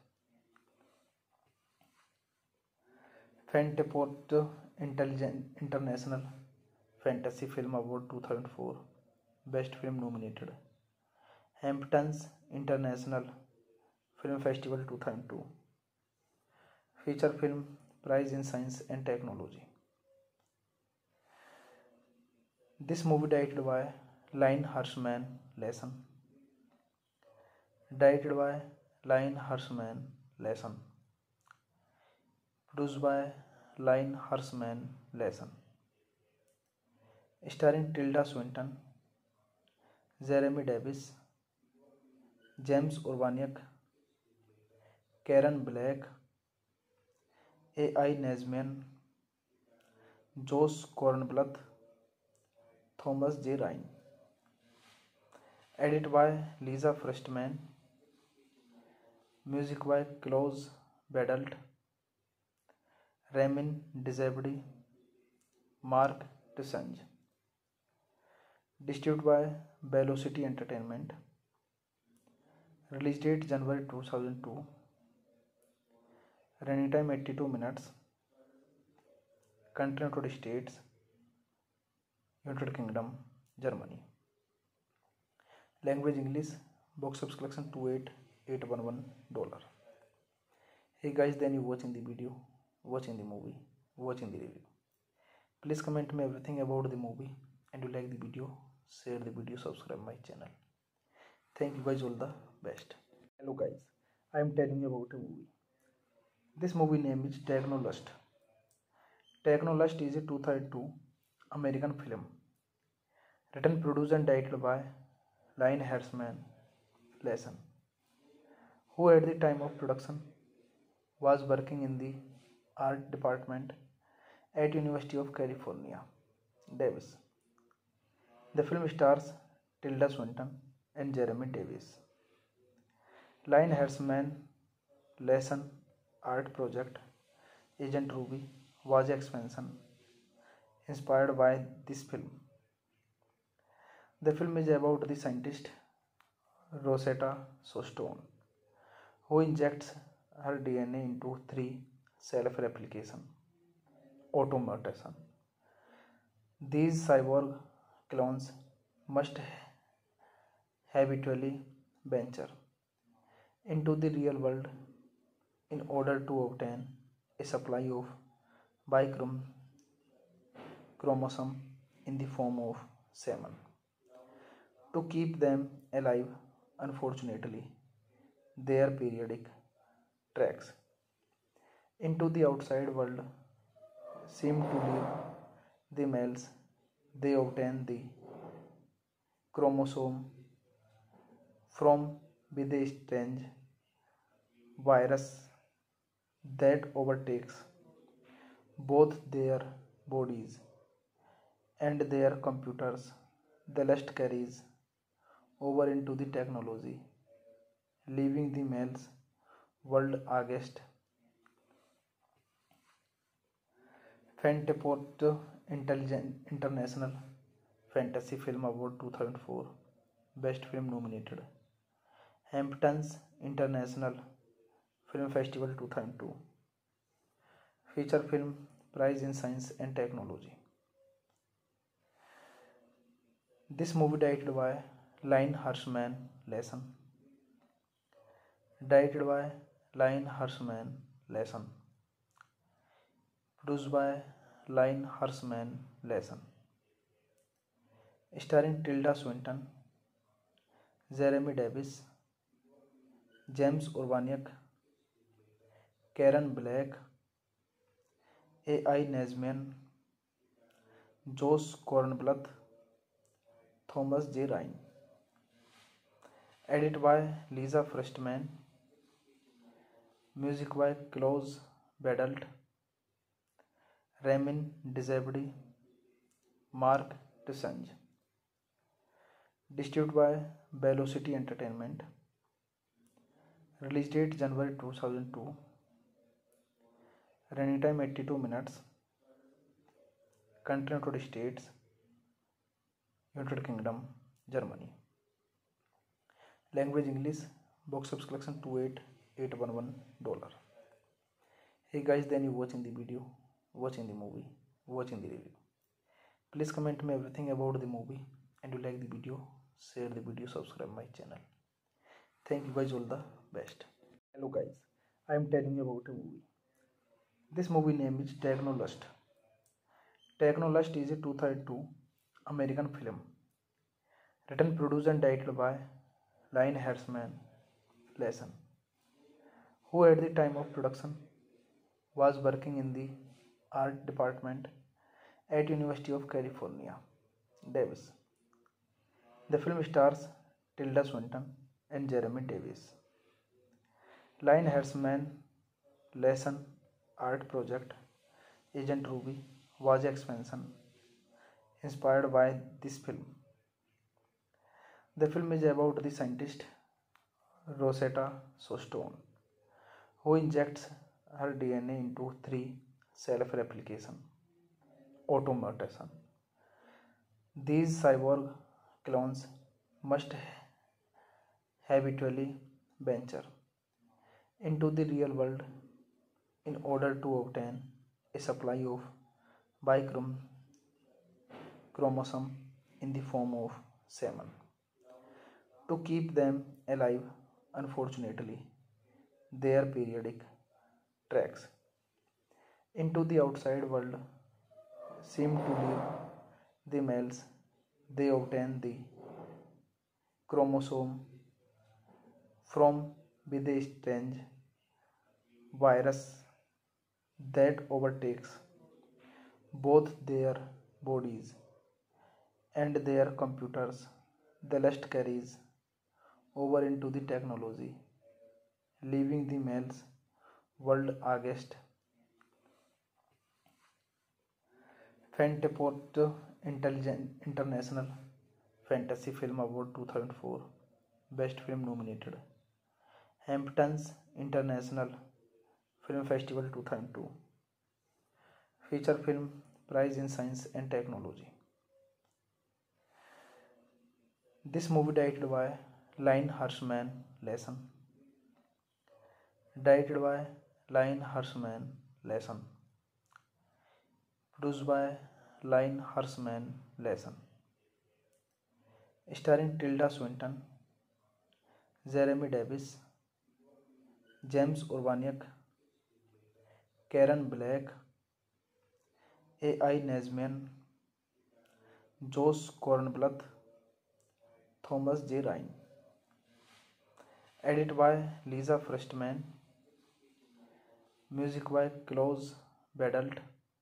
Fantaport Intelligent International Fantasy Film Award two thousand four, Best Film nominated. Hamptons International Film Festival two thousand two, Feature Film Prize in Science and Technology. This movie directed by Lion Hirschman Lesson. Directed by Lion Hirschman Lesson. Produced by Lion Hirschman Lesson. Starring Tilda Swinton, Jeremy Davis, James Urbaniak, Karen Black, A I Nazemian, Josh Kornbluth, Thomas J. Ryan. Edited by Lisa Frostman. Music by Klaus Badelt, Ramin Djibouti, Mark Tusange. Distributed by Velocity Entertainment. Release date January two thousand two. Running time eighty-two minutes. Country United States, United Kingdom, Germany. Language English. Box office collection twenty-eight thousand eight hundred eleven dollars. Hey guys, then you watching the video, watching the movie, watching the review. Please comment me everything about the movie, and you like the video, share the video, subscribe my channel. Thank you guys, all the best. Hello guys, I am telling you about a movie. This movie name is Technolust. Technolust is a two thousand two American film, written, produced and directed by Lion Hirschman Lesson, who at the time of production was working in the art department at University of California, Davis. The film stars Tilda Swinton and Jeremy Davis. Lion Hirschman Lesson art project Agent Ruby was expansion inspired by this film. The film is about the scientist Rosetta Stone, who injects her D N A into three self-replication automation. These cyborg clones must habitually venture into the real world in order to obtain a supply of bichrome chromosome in the form of semen. To keep them alive, unfortunately, their periodic tracks into the outside world seem to leave the males. They obtain the chromosome from with a strange virus that overtakes both their bodies and their computers. The lust carries over into the technology, leaving the males world aghast. Fantaport Intelligent International Fantasy Film Award two thousand four, Best Film nominated. Hamptons International Film Festival two thousand two, Feature Film Prize in Science and Technology. This movie directed by Lion Hirschman Lesson. Directed by Lion Hirschman Lesson. Produced by Lion Hirschman Lesson. Starring Tilda Swinton, Jeremy Davis, James Urbaniak, Karen Black, A I Nazemian, Josh Kornbluth, Thomas J. Ryan. Edited by Lisa Frostman. Music by Klaus Badelt, Ramin Djibouti, Mark Tusange. Distributed by Velocity Entertainment. Release date January two thousand two. Running time eighty-two minutes. Country United States, United Kingdom, Germany. Language English. Box office collection two eight eight one one dollar. Hey guys, then you watching the video, watching the movie, watching the review. Please comment me everything about the movie, and you like the video, share the video, subscribe my channel. Thank you guys, all the best. Hello guys, I am telling you about a movie. This movie name is Technolust. Technolust is a two thousand two American film, written, produced and directed by Lynn Hertzman Lesson, who at the time of production was working in the art department at University of California, Davis. The film stars Tilda Swinton and Jeremy Davis. Lynn Hertzman Lesson art project Agent Ruby was an expansion inspired by this film. The film is about the scientist Rosetta Stone, who injects her D N A into three self-replication automation. These cyborg clones must habitually venture into the real world in order to obtain a supply of Y chromosome in the form of semen. To keep them alive, unfortunately, their periodic tracks into the outside world seem to leave the males. They obtain the chromosome from with a strange virus that overtakes both their bodies and their computers. The lust carries over into the technology, leaving the males world against Fantaport Intelligent International Fantasy Film Award two thousand four, Best Film nominated, Hamptons International Film Festival two thousand two, Feature Film Prize in Science and Technology. This movie directed by Lynn Hertzman Lesson. Directed by Lynn Hertzman Lesson. Produced by Lynn Hertzman Lesson. Starring Tilda Swinton, Jeremy Davis, James Urbaniak, Karen Black, A I Nazemian, Josh Kornbluth, Thomas J. Ryan. Edited by Lisa Frostman. Music by Klaus Badelt,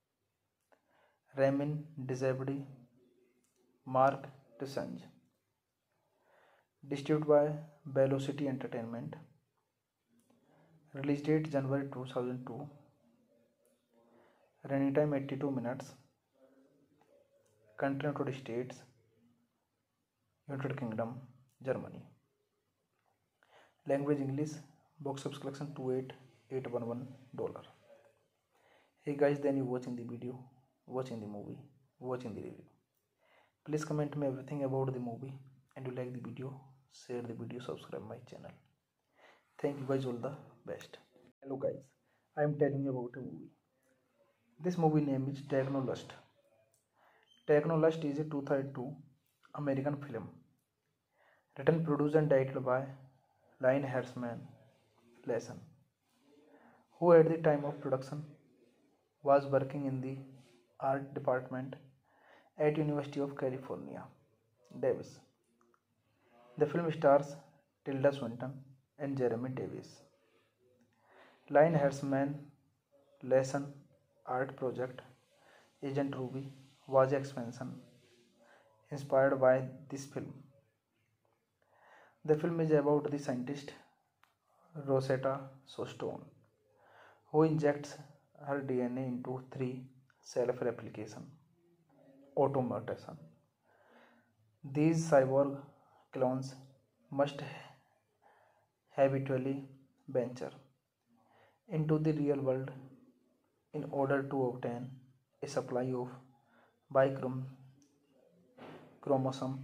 Ramin Djibouti, Mark Desange. Distributed by Velocity Entertainment. Release date January two thousand two. Running time eighty-two minutes. Country United States, United Kingdom, Germany. Language English. Box office collection two eight eight one one dollar. Hey guys, then you watching the video, watching the movie, watching the review. Please comment me everything about the movie, and you like the video, share the video, subscribe my channel. Thank you guys, all the best. Hello guys, I am telling you about a movie. This movie name is Technolust. Technolust is a two thousand two American film, written, produced and directed by Lynn Hertzman Lesson, who at the time of production was working in the art department at University of California, Davis. The film stars Tilda Swinton and Jeremy Davis. Lynn Hertzman Lesson art project Agent Ruby was an expansion inspired by this film. The film is about the scientist Rosetta Stone, who injects her D N A into three self-replication automation. These cyborg clones must habitually venture into the real world in order to obtain a supply of Y chromosome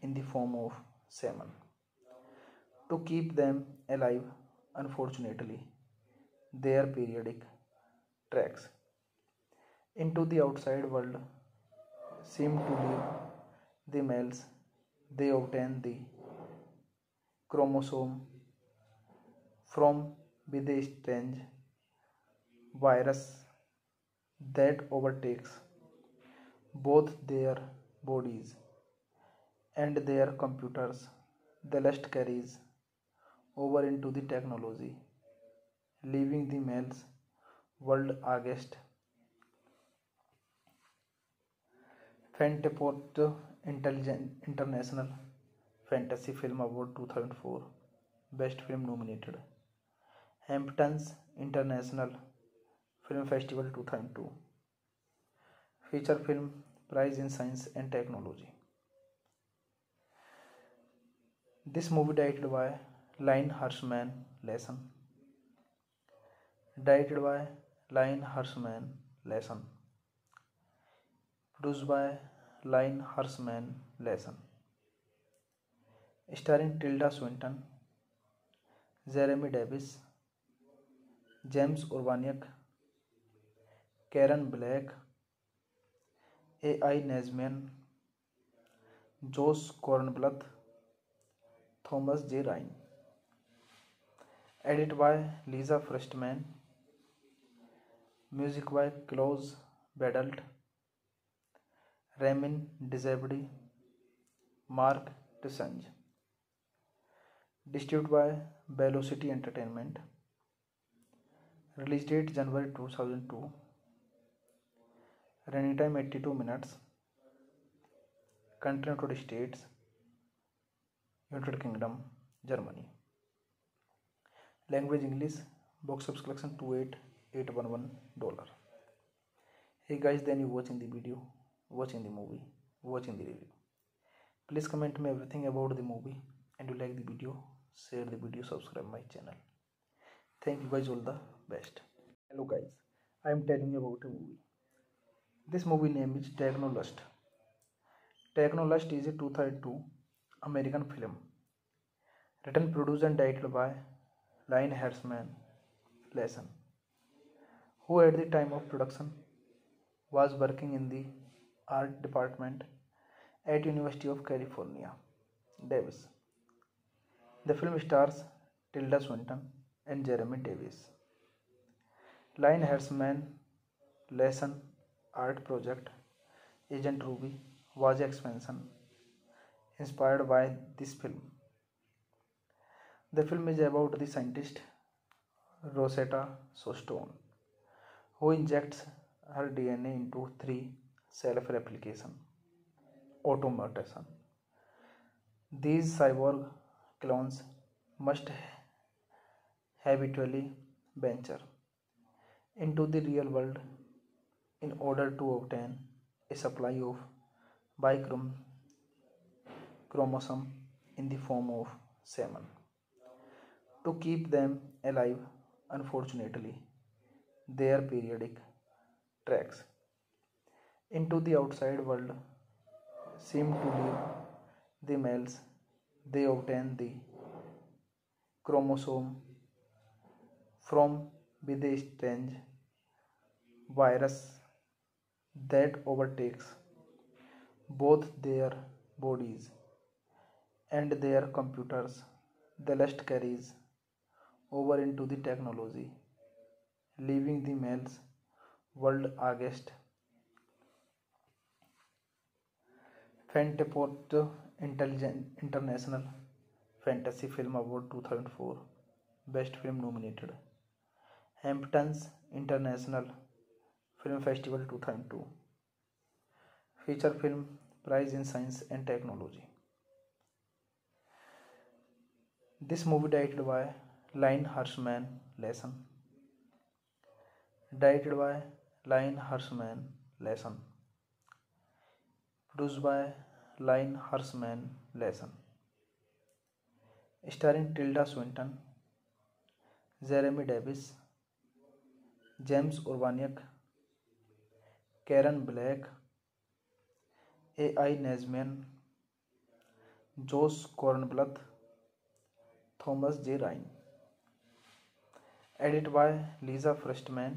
in the form of salmon. To keep them alive, unfortunately, their periodic tracks into the outside world seem to leave the males. They obtain the chromosome from with a strange virus that overtakes both their bodies and their computers. The lust carries over into the technology, leaving the males world aghast. Fantaport Intelligent International Fantasy Film Award two thousand four Best Film nominated. Hamptons International Film Festival two thousand two Feature Film Prize in Science and Technology. This movie directed by Line Hirschman Lasson. Directed by Line Hirschman Lasson. Produced by Line Hirschman Lasson. Starring Tilda Swinton, Jeremy Davis, James Urbaniak, Karen Black, A I Nazemian, Josh Kornbluth, Thomas J. Ryan. Edited by Lisa Frostman. Music by Klaus Badelt, Ramin Djibouti, Mark Desange. Distributed by Velocity Entertainment. Release date January two thousand two. Running time eighty-two minutes. Country United States, United Kingdom, Germany. Language English. Box office collection twenty-eight thousand eight hundred eleven dollars. Hey guys, then you watching the video, watching the movie, watching the review. Please comment me everything about the movie, and you like the video, share the video, subscribe my channel. Thank you guys, all the best. Hello guys, I am telling you about a movie. This movie name is Technolust. Technolust is a two thousand two American film, written, produced and directed by Line Hirschman Lasson, who at the time of production was working in the art department at University of California, Davis. The film stars Tilda Swinton and Jeremy Davis. Line Hirschman Lasson art project Agent Ruby was expansion inspired by this film. The film is about the scientist Rosetta Stone, who injects her D N A into three self-replication automation. These cyborg clones must habitually venture into the real world in order to obtain a supply of bichrome chromosome in the form of semen. To keep them alive, unfortunately, their periodic tracks into the outside world seem to leave the males. They obtain the chromosome from with a strange virus that overtakes both their bodies and their computers. The lust carries over into the technology, leaving the males world aghast. Fantaport Intelligent International Fantasy Film Award two thousand four Best Film nominated. Hamptons International Film Festival two thousand two Feature Film Prize in Science and Technology. This movie directed by Line Hirschman Lasson. Directed by Line Hirschman Lasson. Produced by Line Hirschman Lasson. Starring Tilda Swinton, Jeremy Davis, James Urbaniak, Karen Black, A I Nazemian, Josh Kornbluth, Thomas J. Ryan. Edit by Lisa Frostman.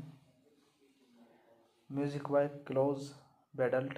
Music by Klaus Badelt,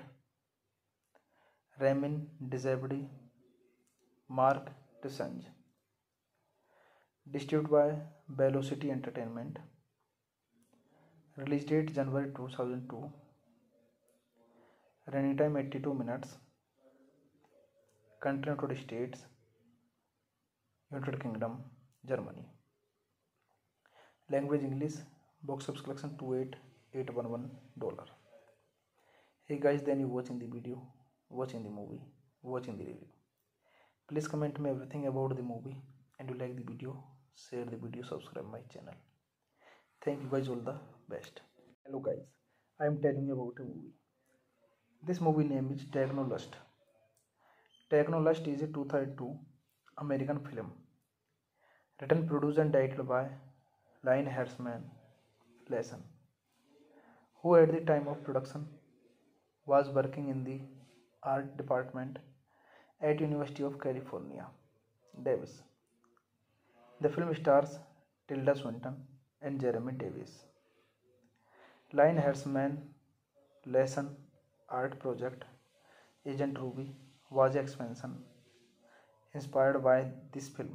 Ramin Djibouti, Mark Tusange. Distributed by Velocity Entertainment. Release date January two thousand two. Running time eighty-two minutes. Country United States, United Kingdom, Germany. Language English. Box office collection twenty-eight thousand eight hundred eleven dollars. Hey guys, then you watching the video, watching the movie, watching the review. Please comment me everything about the movie, and you like the video, share the video, subscribe my channel. Thank you guys, all the best. Hello guys, I am telling you about a movie. This movie name is Technolust. Technolust is a two thousand two American film, written, produced and directed by Lynn Hertzman Lesson, who at the time of production was working in the art department at University of California, Davis. The film stars Tilda Swinton and Jeremy Davis. Lynn Hertzman Lesson art project Agent Ruby was expansion inspired by this film.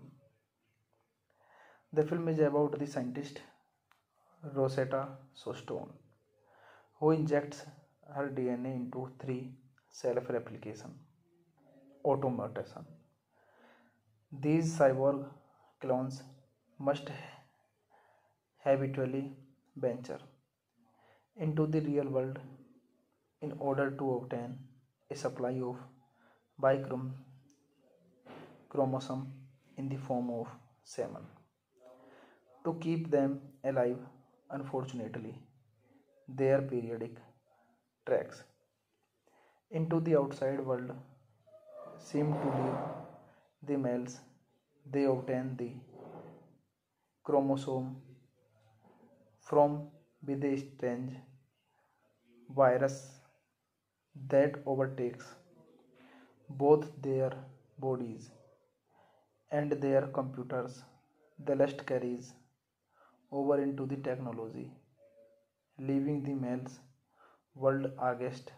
The film is about the scientist Rosetta Stone, who injects her D N A into three self-replication automation. These cyborg clones must habitually venture into the real world in order to obtain a supply of Y chromosome in the form of semen. To keep them alive, unfortunately, their periodic tracks into the outside world seem to leave the males. They obtain the chromosome from with a strange virus that overtakes both their bodies and their computers. The lust carries over into the technology, leaving the males world against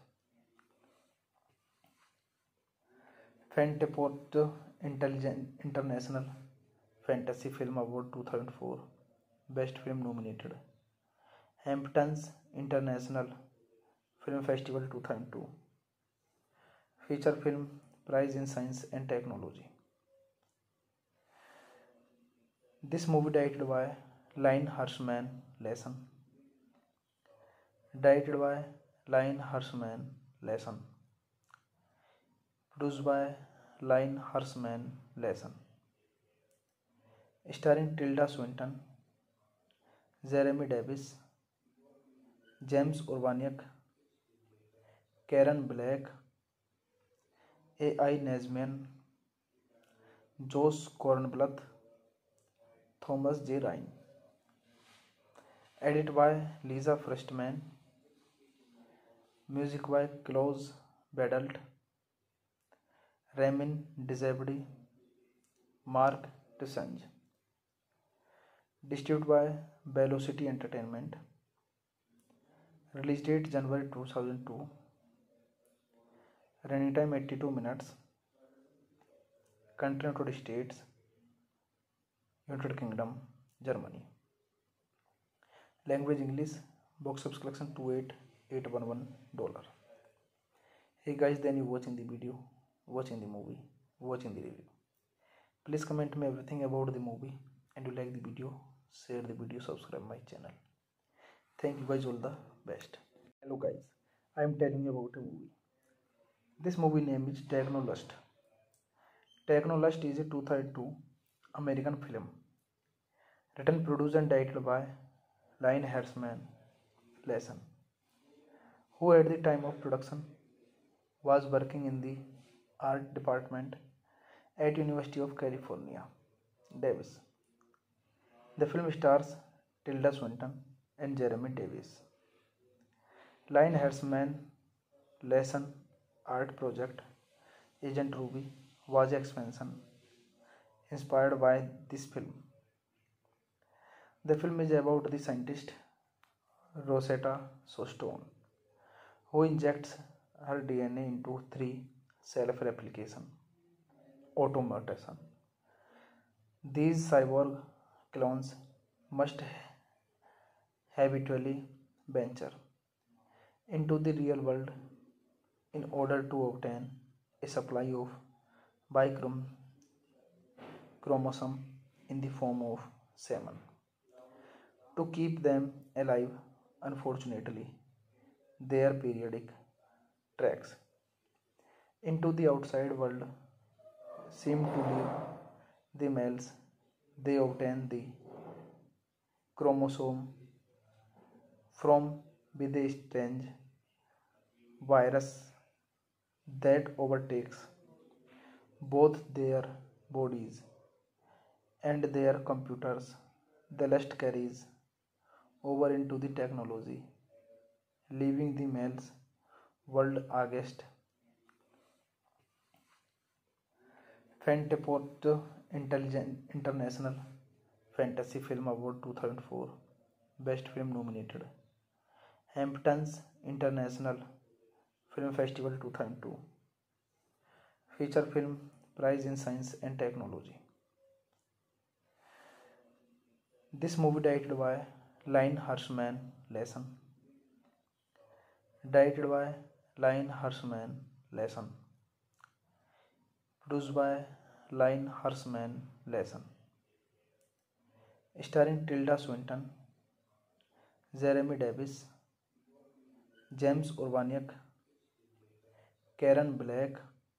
Fantaport Intelligent International Fantasy Film Award two thousand four, Best Film nominated, Hamptons International Film Festival two thousand two, Feature Film Prize in Science and Technology. This movie directed by Lynn Hertzman Lesson. Directed by Lynn Hertzman Lesson. Produced by Lynn Hertzman Lesson. Starring Tilda Swinton, Jeremy Davis, James Urbaniak, Karen Black, A I Nazemian, Josh Kornbluth, Thomas J. Ryan. Edit by Lisa Frostman. Music by Klaus Badelt, Ramin Djibouti, Mark Tusange. Distributed by Velocity Entertainment. Release date January two thousand two. Running time eighty-two minutes. Country United States, United Kingdom, Germany. Language English. Box office collection twenty-eight thousand eight hundred eleven dollars. Hey guys, then you watching the video, watching the movie, watching the review. Please comment me everything about the movie, and you like the video, share the video, subscribe my channel. Thank you guys, all the best. Hello guys, I am telling you about a movie. This movie name is Technolust. Technolust is a two thousand two American film, written, produced and directed by Lynn Hertzman Lesson, who at the time of production was working in the art department at University of California, Davis. The film stars Tilda Swinton and Jeremy Davis. Lynn Hertzman Lesson art project Agent Ruby was expansion inspired by this film. The film is about the scientist Rosetta Stone, who injects her D N A into three self-replication automation. These cyborg clones must habitually venture into the real world in order to obtain a supply of Y chromosome in the form of semen. To keep them alive, unfortunately, their periodic tracks into the outside world seem to leave the males. They obtain the chromosome from with a strange virus that overtakes both their bodies and their computers. The lust carries over into the technology, leaving the males world against Fantaport Intelligent International Fantasy Film Award two thousand four Best Film nominated, Hamptons International Film Festival two thousand two, Feature Film Prize in Science and Technology. This movie directed by Line Hirschman Lesson. Directed by Line Hirschman Lesson. Produced by Line Hirschman Lesson. Starring Tilda Swinton, Jeremy Davis, James Urbaniak, Karen Black,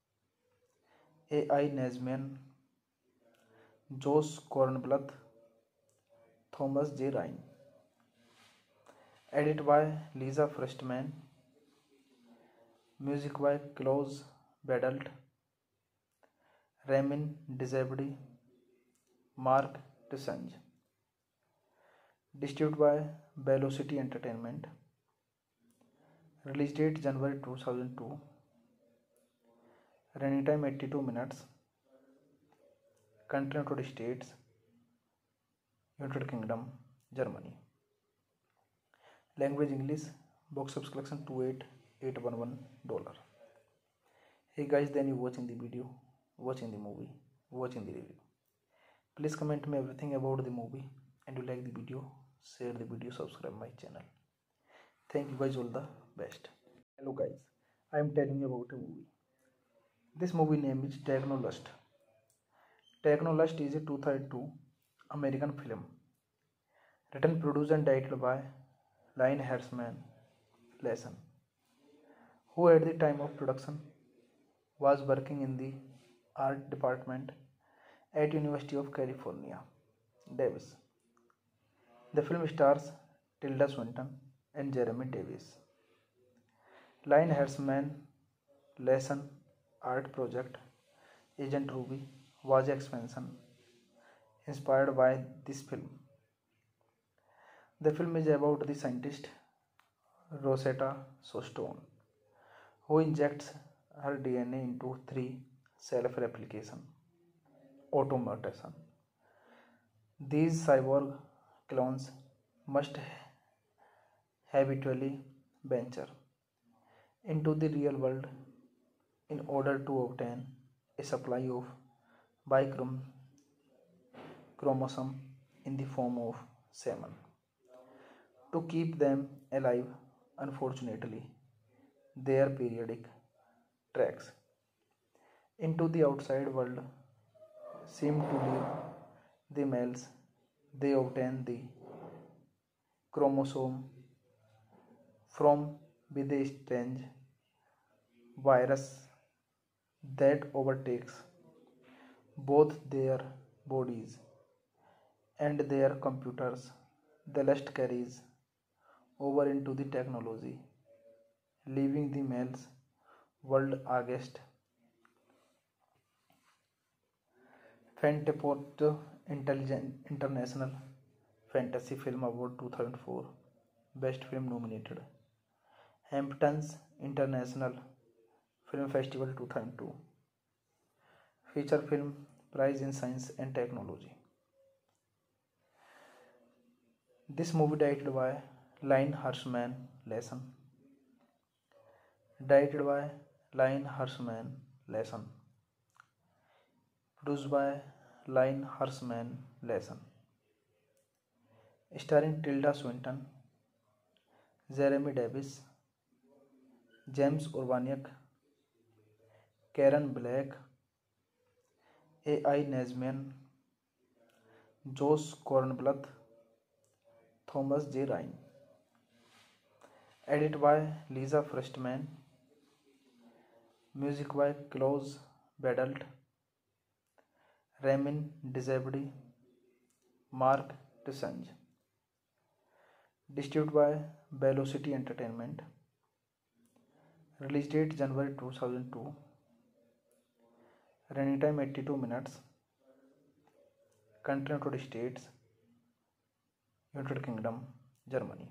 A I Nazemian, Josh Kornbluth, Thomas J. Ryan. Edited by Lisa Frostman. Music by Klaus Badelt, Ramin Djibouti, Mark Desange. Distributed by Velocity Entertainment. Release date January two thousand two. Running time eighty-two minutes. Country United States, United Kingdom, Germany. Language English. Box office collection twenty-eight thousand eight hundred eleven dollars. Hey guys, then you watching the video, watching the movie, watching the review. Please comment me everything about the movie, and you like the video, share the video, subscribe my channel. Thank you guys, all the best. Hello guys, I am telling you about a movie. This movie name is Technolust. Technolust is a two thousand two American film, written, produced and directed by Line Hirschman Lesson, who at the time of production was working in the art department at University of California, Davis. The film stars Tilda Swinton and Jeremy Davis. Line Hirschman Lesson art project Agent Ruby was expansion inspired by this film. The film is about the scientist Rosetta Stone, who injects her D N A into three self-replication automation. These cyborg clones must habitually venture into the real world in order to obtain a supply of Y chromosome in the form of semen. To keep them alive, unfortunately, their periodic tracks into the outside world seem to leave the males. They obtain the chromosome from with a strange virus that overtakes both their bodies and their computers. The lust carries over into the technology, leaving the males world against Fantaport Intelligent International Fantasy Film Award two thousand four Best Film nominated, Hamptons International Film Festival two thousand two, feature film prize in science and technology. This movie directed by Lion Hirschman Lesson. Directed by Lion Hirschman Lesson. Produced by Lion Hirschman Lesson. Starring Tilda Swinton, Jeremy Davis, James Urbaniak, Karen Black, A I Nazemian, Josh Kornbluth, Thomas J. Ryan. Edit by Lisa Frostman. Music by Klaus Badelt, Ramin Djibouti, Mark Desange. Distributed by Velocity Entertainment. Release date January two thousand two. Running time eighty-two minutes. Country United States, United Kingdom, Germany.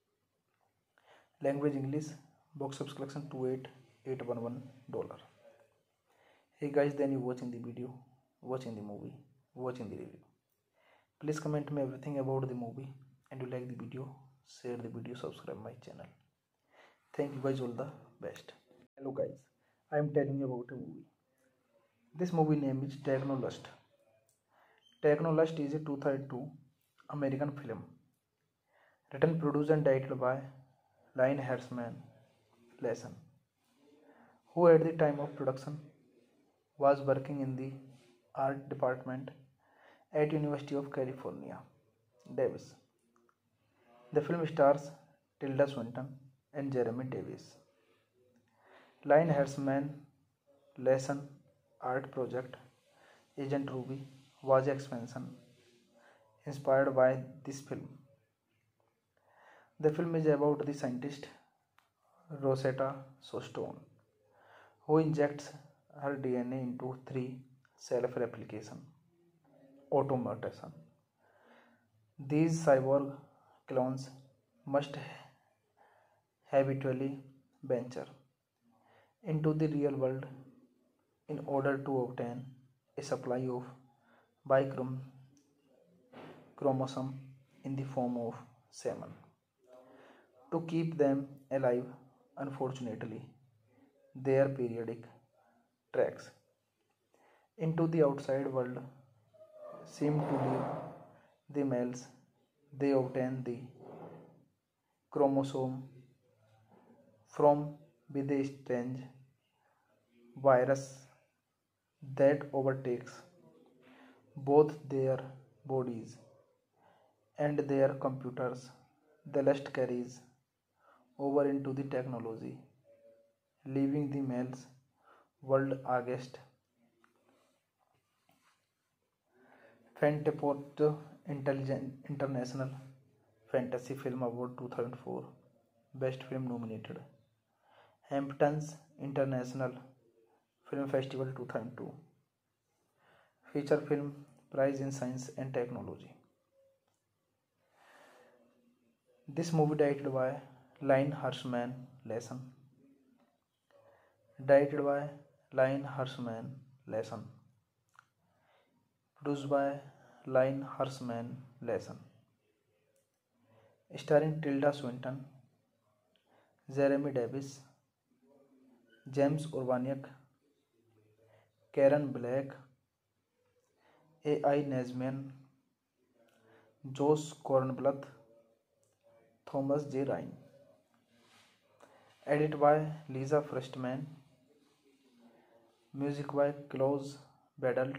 Language English. Box office collection twenty-eight thousand eight hundred eleven dollars. Hey guys, then you watching the video, watching the movie, watching the review. Please comment me everything about the movie, and you like the video, share the video, subscribe my channel. Thank you guys, all the best. Hello guys, I am telling you about a movie. This movie name is Technolust. Technolust is a two thousand two American film, written, produced and directed by Lion Hirschman Lesson, who at the time of production was working in the art department at University of California, Davis. The film stars Tilda Swinton and Jeremy Davis. Lion Hirschman Lesson art project Agent Ruby was an expansion inspired by this film. The film is about the scientist Rosetta Stone, who injects her D N A into three self-replication automation. These cyborg clones must habitually venture into the real world in order to obtain a supply of bichrome chromosome in the form of semen. To keep them alive, unfortunately, their periodic tracks into the outside world seem to leave the males. They obtain the chromosome from with a strange virus that overtakes both their bodies and their computers. The lust carries over into the technology, leaving the males world aghast. Fantaport Intelligent International Fantasy Film Award two thousand four, Best Film nominated. Hamptons International Film Festival two thousand two, Feature Film Prize in Science and Technology. This movie directed by Lion Hirschman Lesson. Directed by Lion Hirschman Lesson. Produced by Lion Hirschman Lesson. Starring Tilda Swinton, Jeremy Davis, James Urbaniak, Karen Black, A I Nazemian, Josh Kornbluth, Thomas J. Ryan. Edit by Lisa Frostman. Music by Klaus Badelt,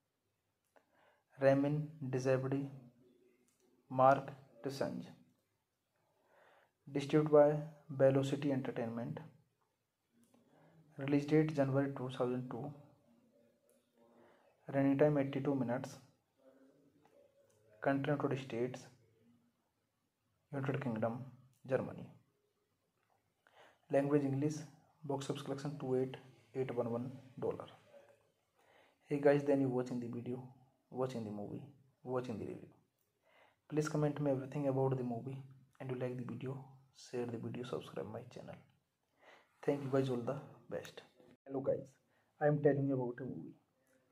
Ramin Djibouti, Mark Desange. Distributed by Velocity Entertainment. Release date January two thousand two. Running time eighty-two minutes. Country United States, United Kingdom, Germany. Language English. Box office collection twenty-eight thousand eight hundred eleven dollars. Hey guys, then you watching the video, watching the movie, watching the review. Please comment me everything about the movie, and you like the video, share the video, subscribe my channel. Thank you guys, all the best. Hello guys, I am telling you about a movie.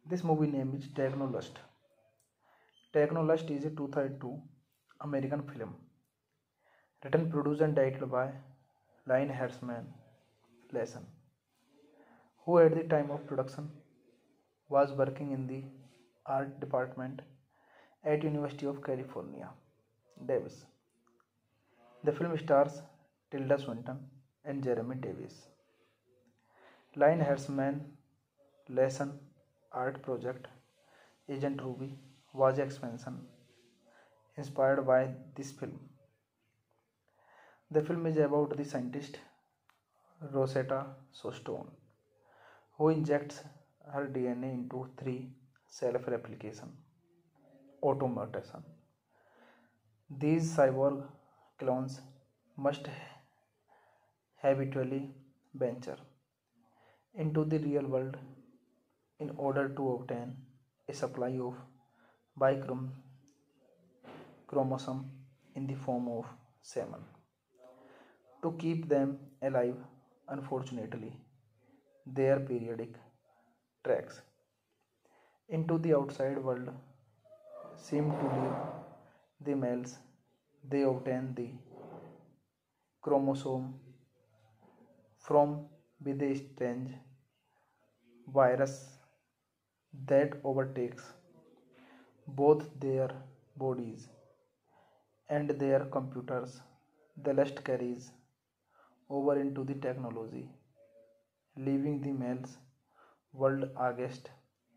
This movie name is Technolust. Technolust is a two thousand two American film written, produced and directed by Lynn Hartzman Layson, who at the time of production was working in the art department at University of California, Davis. The film stars Tilda Swinton and Jeremy Davis. Lynn Hartzman Layson art project Agent Ruby was an expansion inspired by this film. The film is about the scientist Rosetta Stone, who injects her D N A into three self-replication automation. These cyborg clones must habitually venture into the real world in order to obtain a supply of Y chromosome in the form of semen. To keep them alive, unfortunately, their periodic tracks into the outside world seem to leave the males. They obtain the chromosome from with a strange virus that overtakes both their bodies and their computers. The lust carries over into the technology, leaving the males world aghast.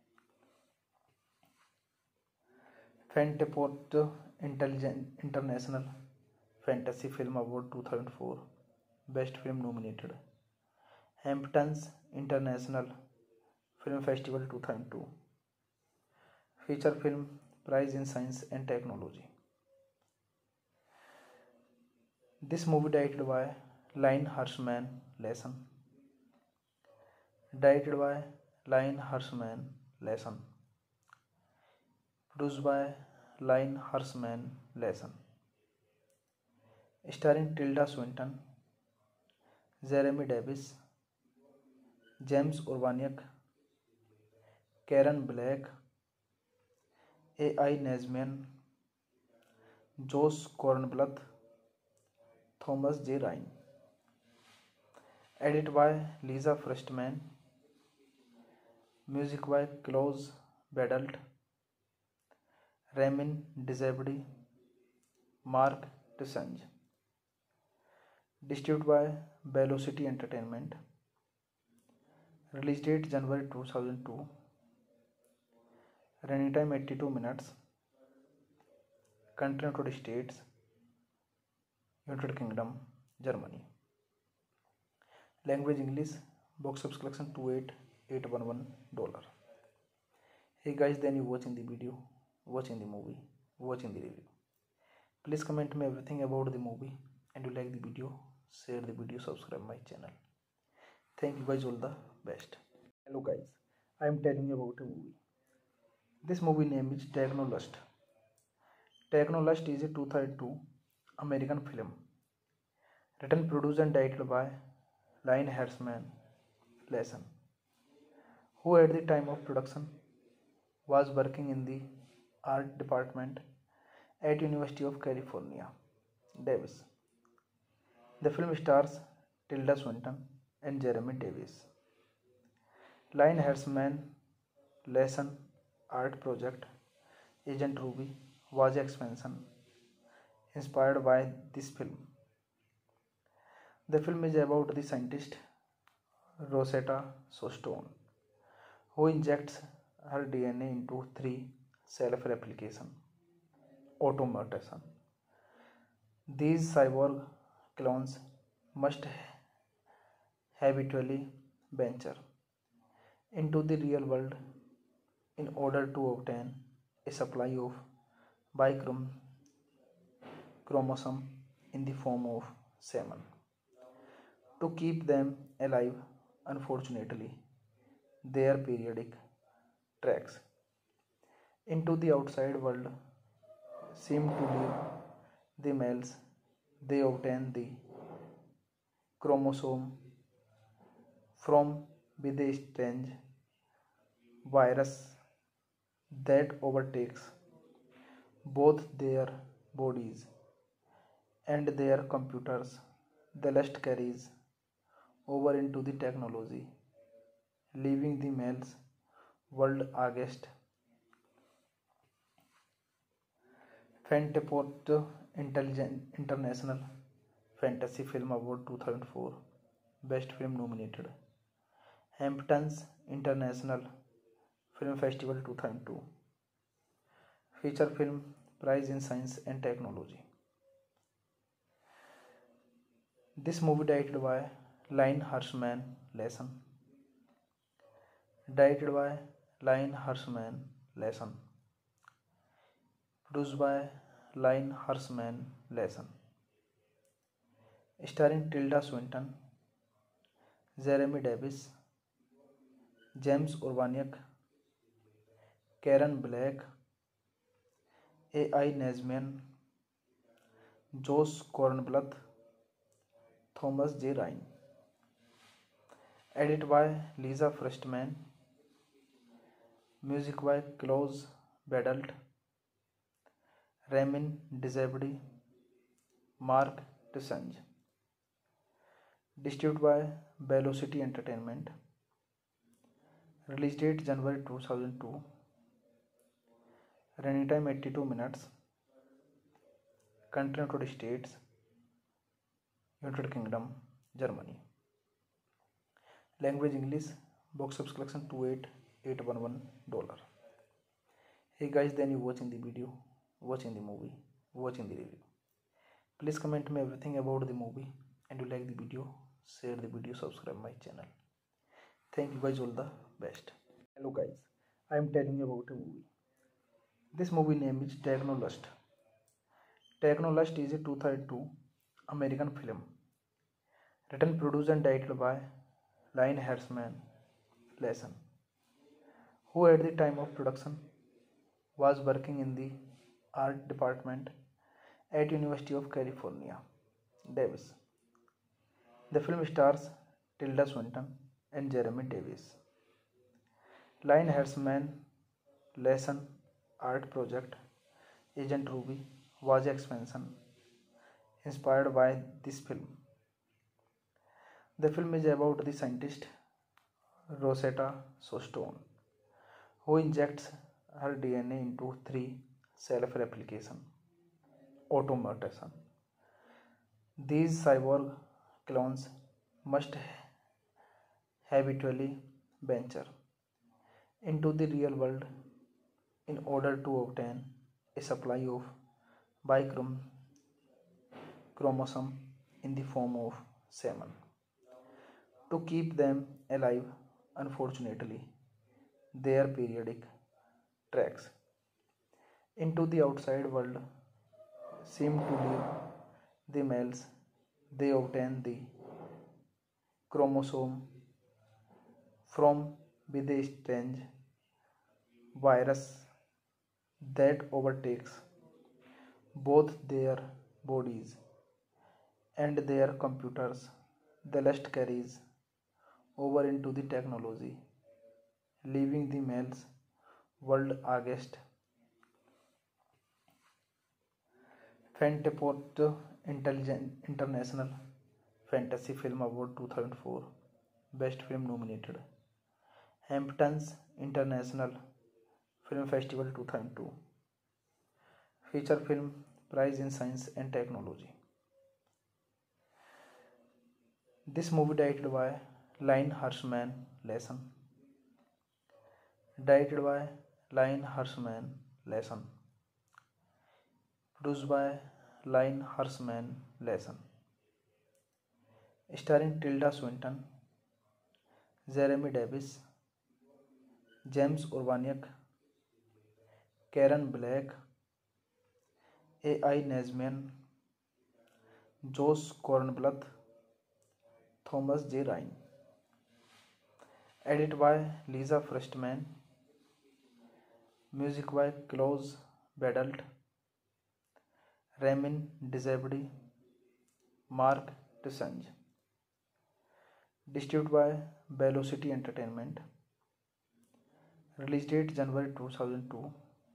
Fantaport Intelligent International Fantasy Film Award two thousand four, Best Film nominated. Hamptons International Film Festival two thousand two, Feature Film Prize in Science and Technology. This movie directed by Lynn Hartzman Layson. Directed by Lynn Hartzman Layson. Produced by Lynn Hartzman Layson. Starring Tilda Swinton, Jeremy Davis, James Urbaniak, Karen Black, A I Nazemian, Josh Kornbluth, Thomas J. Ryan. Edited by Lisa Frostman. Music by Klaus Badelt, Ramin Djibouti, Mark Desange. Distributed by Velocity Entertainment. Release date January two thousand two. Running time eighty-two minutes. Country United States, United Kingdom, Germany. Language English. Box office collection two eight eight one one dollar. Hey guys, then you watching the video, watching the movie, watching the review. Please comment me everything about the movie, and you like the video, share the video, subscribe my channel. Thank you guys, all the best. Hello guys, I am telling you about a movie. This movie name is Technolust. Technolust is a two thousand two American film written, produced and directed by Lynn Hartzman Layson, who at the time of production was working in the art department at University of California, Davis. The film stars Tilda Swinton and Jeremy Davis. Lynn Hartzman Layson art project Agent Ruby was an expansion inspired by this film. The film is about the scientist Rosetta Stone, who injects her D N A into three self-replication automation. These cyborg clones must habitually venture into the real world in order to obtain a supply of Y chromosome in the form of semen. To keep them alive, unfortunately, their periodic tracks into the outside world seem to leave the males. They obtain the chromosome from with a strange virus that overtakes both their bodies and their computers. The lust carries over into the technology, leaving the male's world aghast. Fantaport Intelligent International Fantasy Film Award two thousand four, Best Film nominated. Hamptons International Film Festival two thousand two, Feature Film Prize in Science and Technology. This movie directed by Lion Hirschman Lesson. Directed by Lion Hirschman Lesson. Produced by Lion Hirschman Lesson. Starring Tilda Swinton, Jeremy Davis, James Urbaniak, Karen Black, A I Nazemian, Josh Kornbluth, Thomas J. Ryan. Edited by Lisa Frostman. Music by Klaus Badelt, Ramin Djibouti, Mark Tusange. Distributed by Velocity Entertainment. Release date January two thousand two. Running time eighty-two minutes. Country United States, United Kingdom, Germany. Language English. Box office collection twenty-eight thousand eight hundred eleven dollars. Hey guys, then you watching the video, watching the movie, watching the review. Please comment me everything about the movie, and you like the video, share the video, subscribe my channel. Thank you guys, all the best. Hello guys, I am telling you about a movie. This movie name is Technolust. Technolust is a two thousand two American film, written, produced and directed by Lion Hirschman Lesson, who at the time of production was working in the art department at University of California, Davis. The film stars Tilda Swinton and Jeremy Davis. Lion Hirschman Lesson art project Agent Ruby was expansion inspired by this film. The film is about the scientist Rosetta Stone, who injects her D N A into three self-replication automation. These cyborg clones must habitually venture into the real world in order to obtain a supply of bichrome chromosome in the form of semen. To keep them alive, unfortunately, their periodic tracks into the outside world seem to leave the males. They obtain the chromosome from with a strange virus that overtakes both their bodies and their computers. The lust carries over into the technology, leaving the male's world aghast. Fantaport Intelligent International Fantasy Film Award two thousand four, Best Film nominated. Hamptons International Film Festival two thousand two, Feature Film Prize in Science and Technology. This movie directed by Lion Hirschman Lesson. Directed by Lion Hirschman Lesson. Produced by Lion Hirschman Lesson. Starring Tilda Swinton, Jeremy Davis, James Urbaniak, Karen Black, A I Nazemian, Josh Kornbluth, Thomas J. Ryan. Edited by Lisa Frostman. Music by Klaus Badelt, Ramin Djibouti, Mark Tusange. Distributed by Velocity Entertainment. Release date January two thousand two.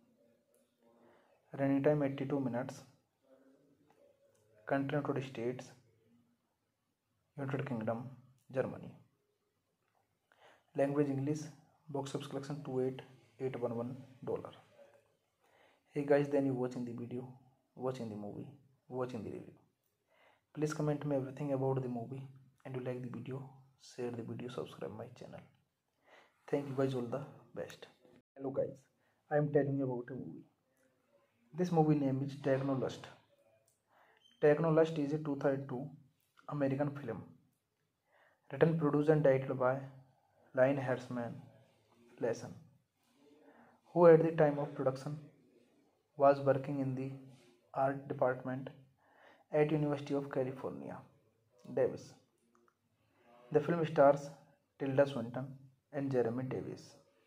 Running time eighty-two minutes. Country United States, United Kingdom, Germany. Language English. Box office collection twenty-eight thousand eight hundred eleven dollars. Hey guys, then you watching the video, watching the movie, watching the review. Please comment me everything about the movie, and you like the video, share the video, subscribe my channel. Thank you guys, all the best. Hello guys, I am telling you about a movie. This movie name is Technolust. Technolust is a two thousand two American film, written, produced and directed by Lynn Hartzman Lesson, who at the time of production was working in the art department at University of California, Davis. The film stars Tilda Swinton and Jeremy Davis.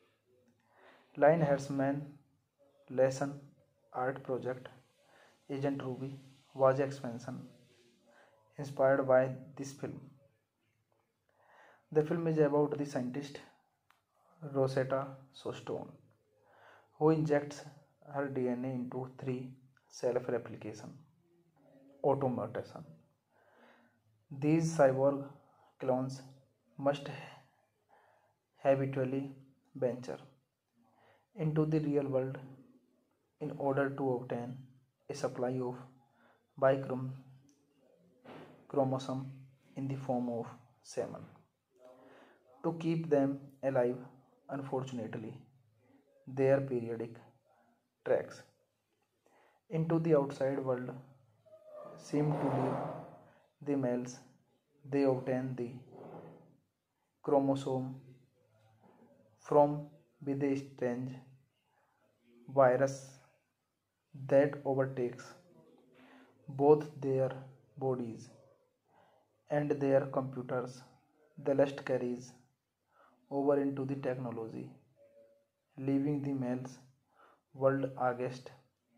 Lynn Hartzman Lesson art project Agent Ruby was an expansion inspired by this film. The film is about the scientist Rosetta Stone, who injects her D N A into three self-replication automation. These cyborg clones must habitually venture into the real world in order to obtain a supply of bichrome chromosome in the form of semen. To keep them alive, unfortunately, their periodic tracks into the outside world seem to leave the males. They obtain the chromosome from with a strange virus that overtakes both their bodies and their computers. The lust carries over into the technology, leaving the males world aghast.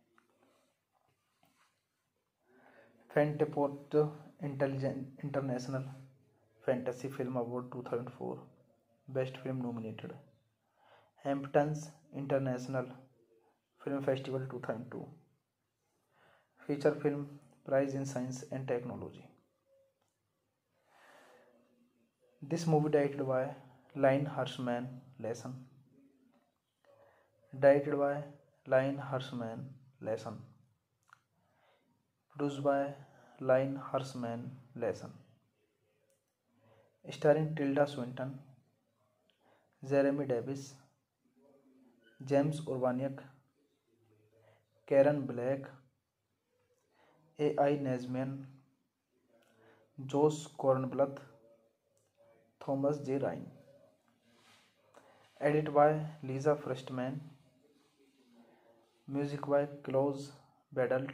Fantaport Intelligent International Fantasy Film Award two thousand four, Best Film nominated. Hamptons International Film Festival two thousand two, Feature Film Prize in Science and Technology. This movie directed by Lynn Hartzman Lesson. Directed by Lynn Hartzman Lesson. Produced by Lynn Hartzman Lesson. Starring Tilda Swinton, Jeremy Davis, James Urbaniak, Karen Black, A I Nazemian, Josh Kornbluth, Thomas J. Ryan. Edited by Lisa Frostman. Music by Klaus Badelt,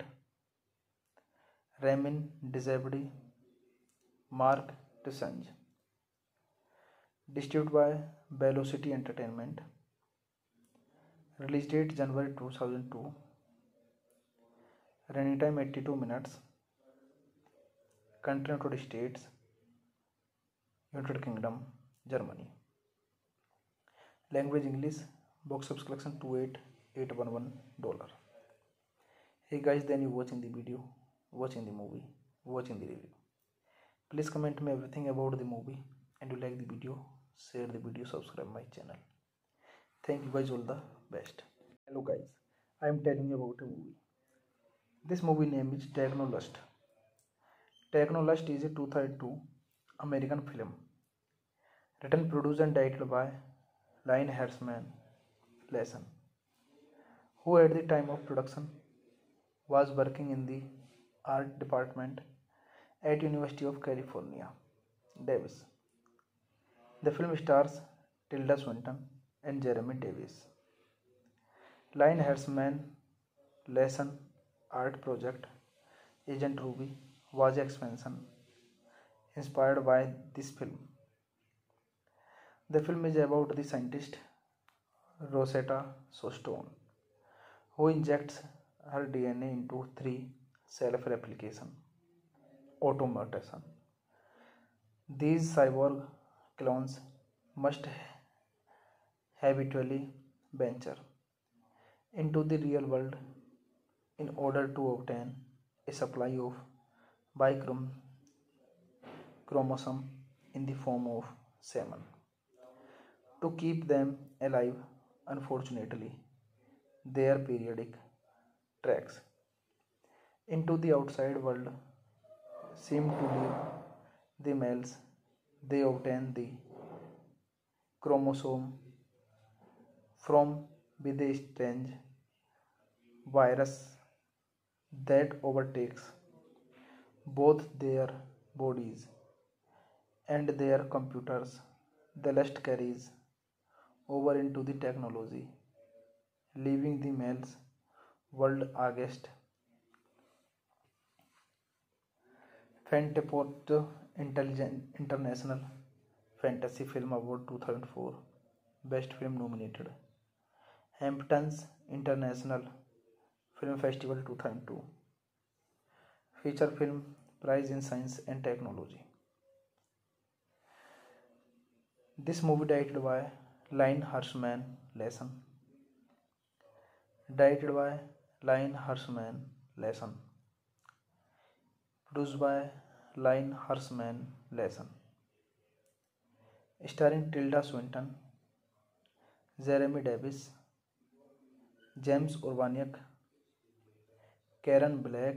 Ramin Djibouti, Mark Desange. Distributed by Velocity Entertainment. Release date January two thousand two. Running time eighty-two minutes. Country United States, United Kingdom, Germany. Language English. Box office collection twenty-eight thousand eight hundred eleven dollars. Hey guys, then you watching the video, watching the movie, watching the review. Please comment me everything about the movie, and you like the video, share the video, subscribe my channel. Thank you guys, all the best. Hello guys, I am telling you about a movie. This movie name is Technolust. Technolust is a two thousand two American film, written, produced and directed by Lynn Hartzman Lesson, who at the time of production was working in the art department at University of California, Davis. The film stars Tilda Swinton and Jeremy Davis. Lynn Hartzman Lesson art project Agent Ruby was an expansion inspired by this film. The film is about the scientist Rosetta Stone, who injects her D N A into three self-replication automation. These cyborg clones must habitually venture into the real world in order to obtain a supply of Y chromosome in the form of semen. To keep them alive, unfortunately, their periodic tracks into the outside world seem to leave the males. They obtain the chromosome from with a strange virus that overtakes both their bodies and their computers. The lust carries over into the technology, leaving the males world aghast. Fantaport Intelligent International Fantasy Film Award two thousand four Best Film nominated. Hamptons International Film Festival two thousand two Feature Film Prize in Science and Technology. This movie directed by Line Hirschman Lesson. Directed by Line Hirschman Lesson. Produced by Line Hirschman Lesson. Starring Tilda Swinton, Jeremy Davis, James Urbaniak, Karen Black,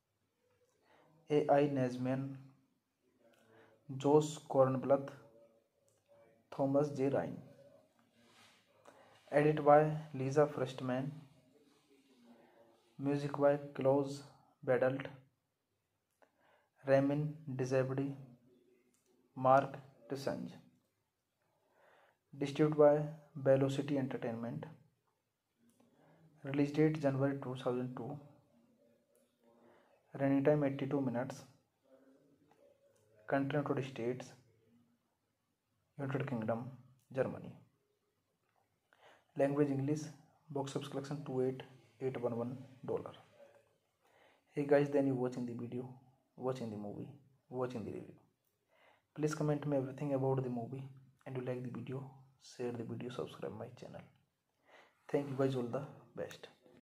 A I Nazemian, Josh Kornbluth, Thomas J. Ryan. Edited by Lisa Frostman. Music by Klaus Badelt, Ramin Djibouti, Mark Desange. Distributed by Velocity Entertainment. Release date January two thousand two. Running time eighty-two minutes. Country United States, United Kingdom, Germany. Language English. Box office collection twenty-eight thousand eight hundred eleven dollars. Hey guys, then you watching the video, watching the movie, watching the review. Please comment me everything about the movie, and you like the video, share the video, subscribe my channel. Thank you guys, all the best.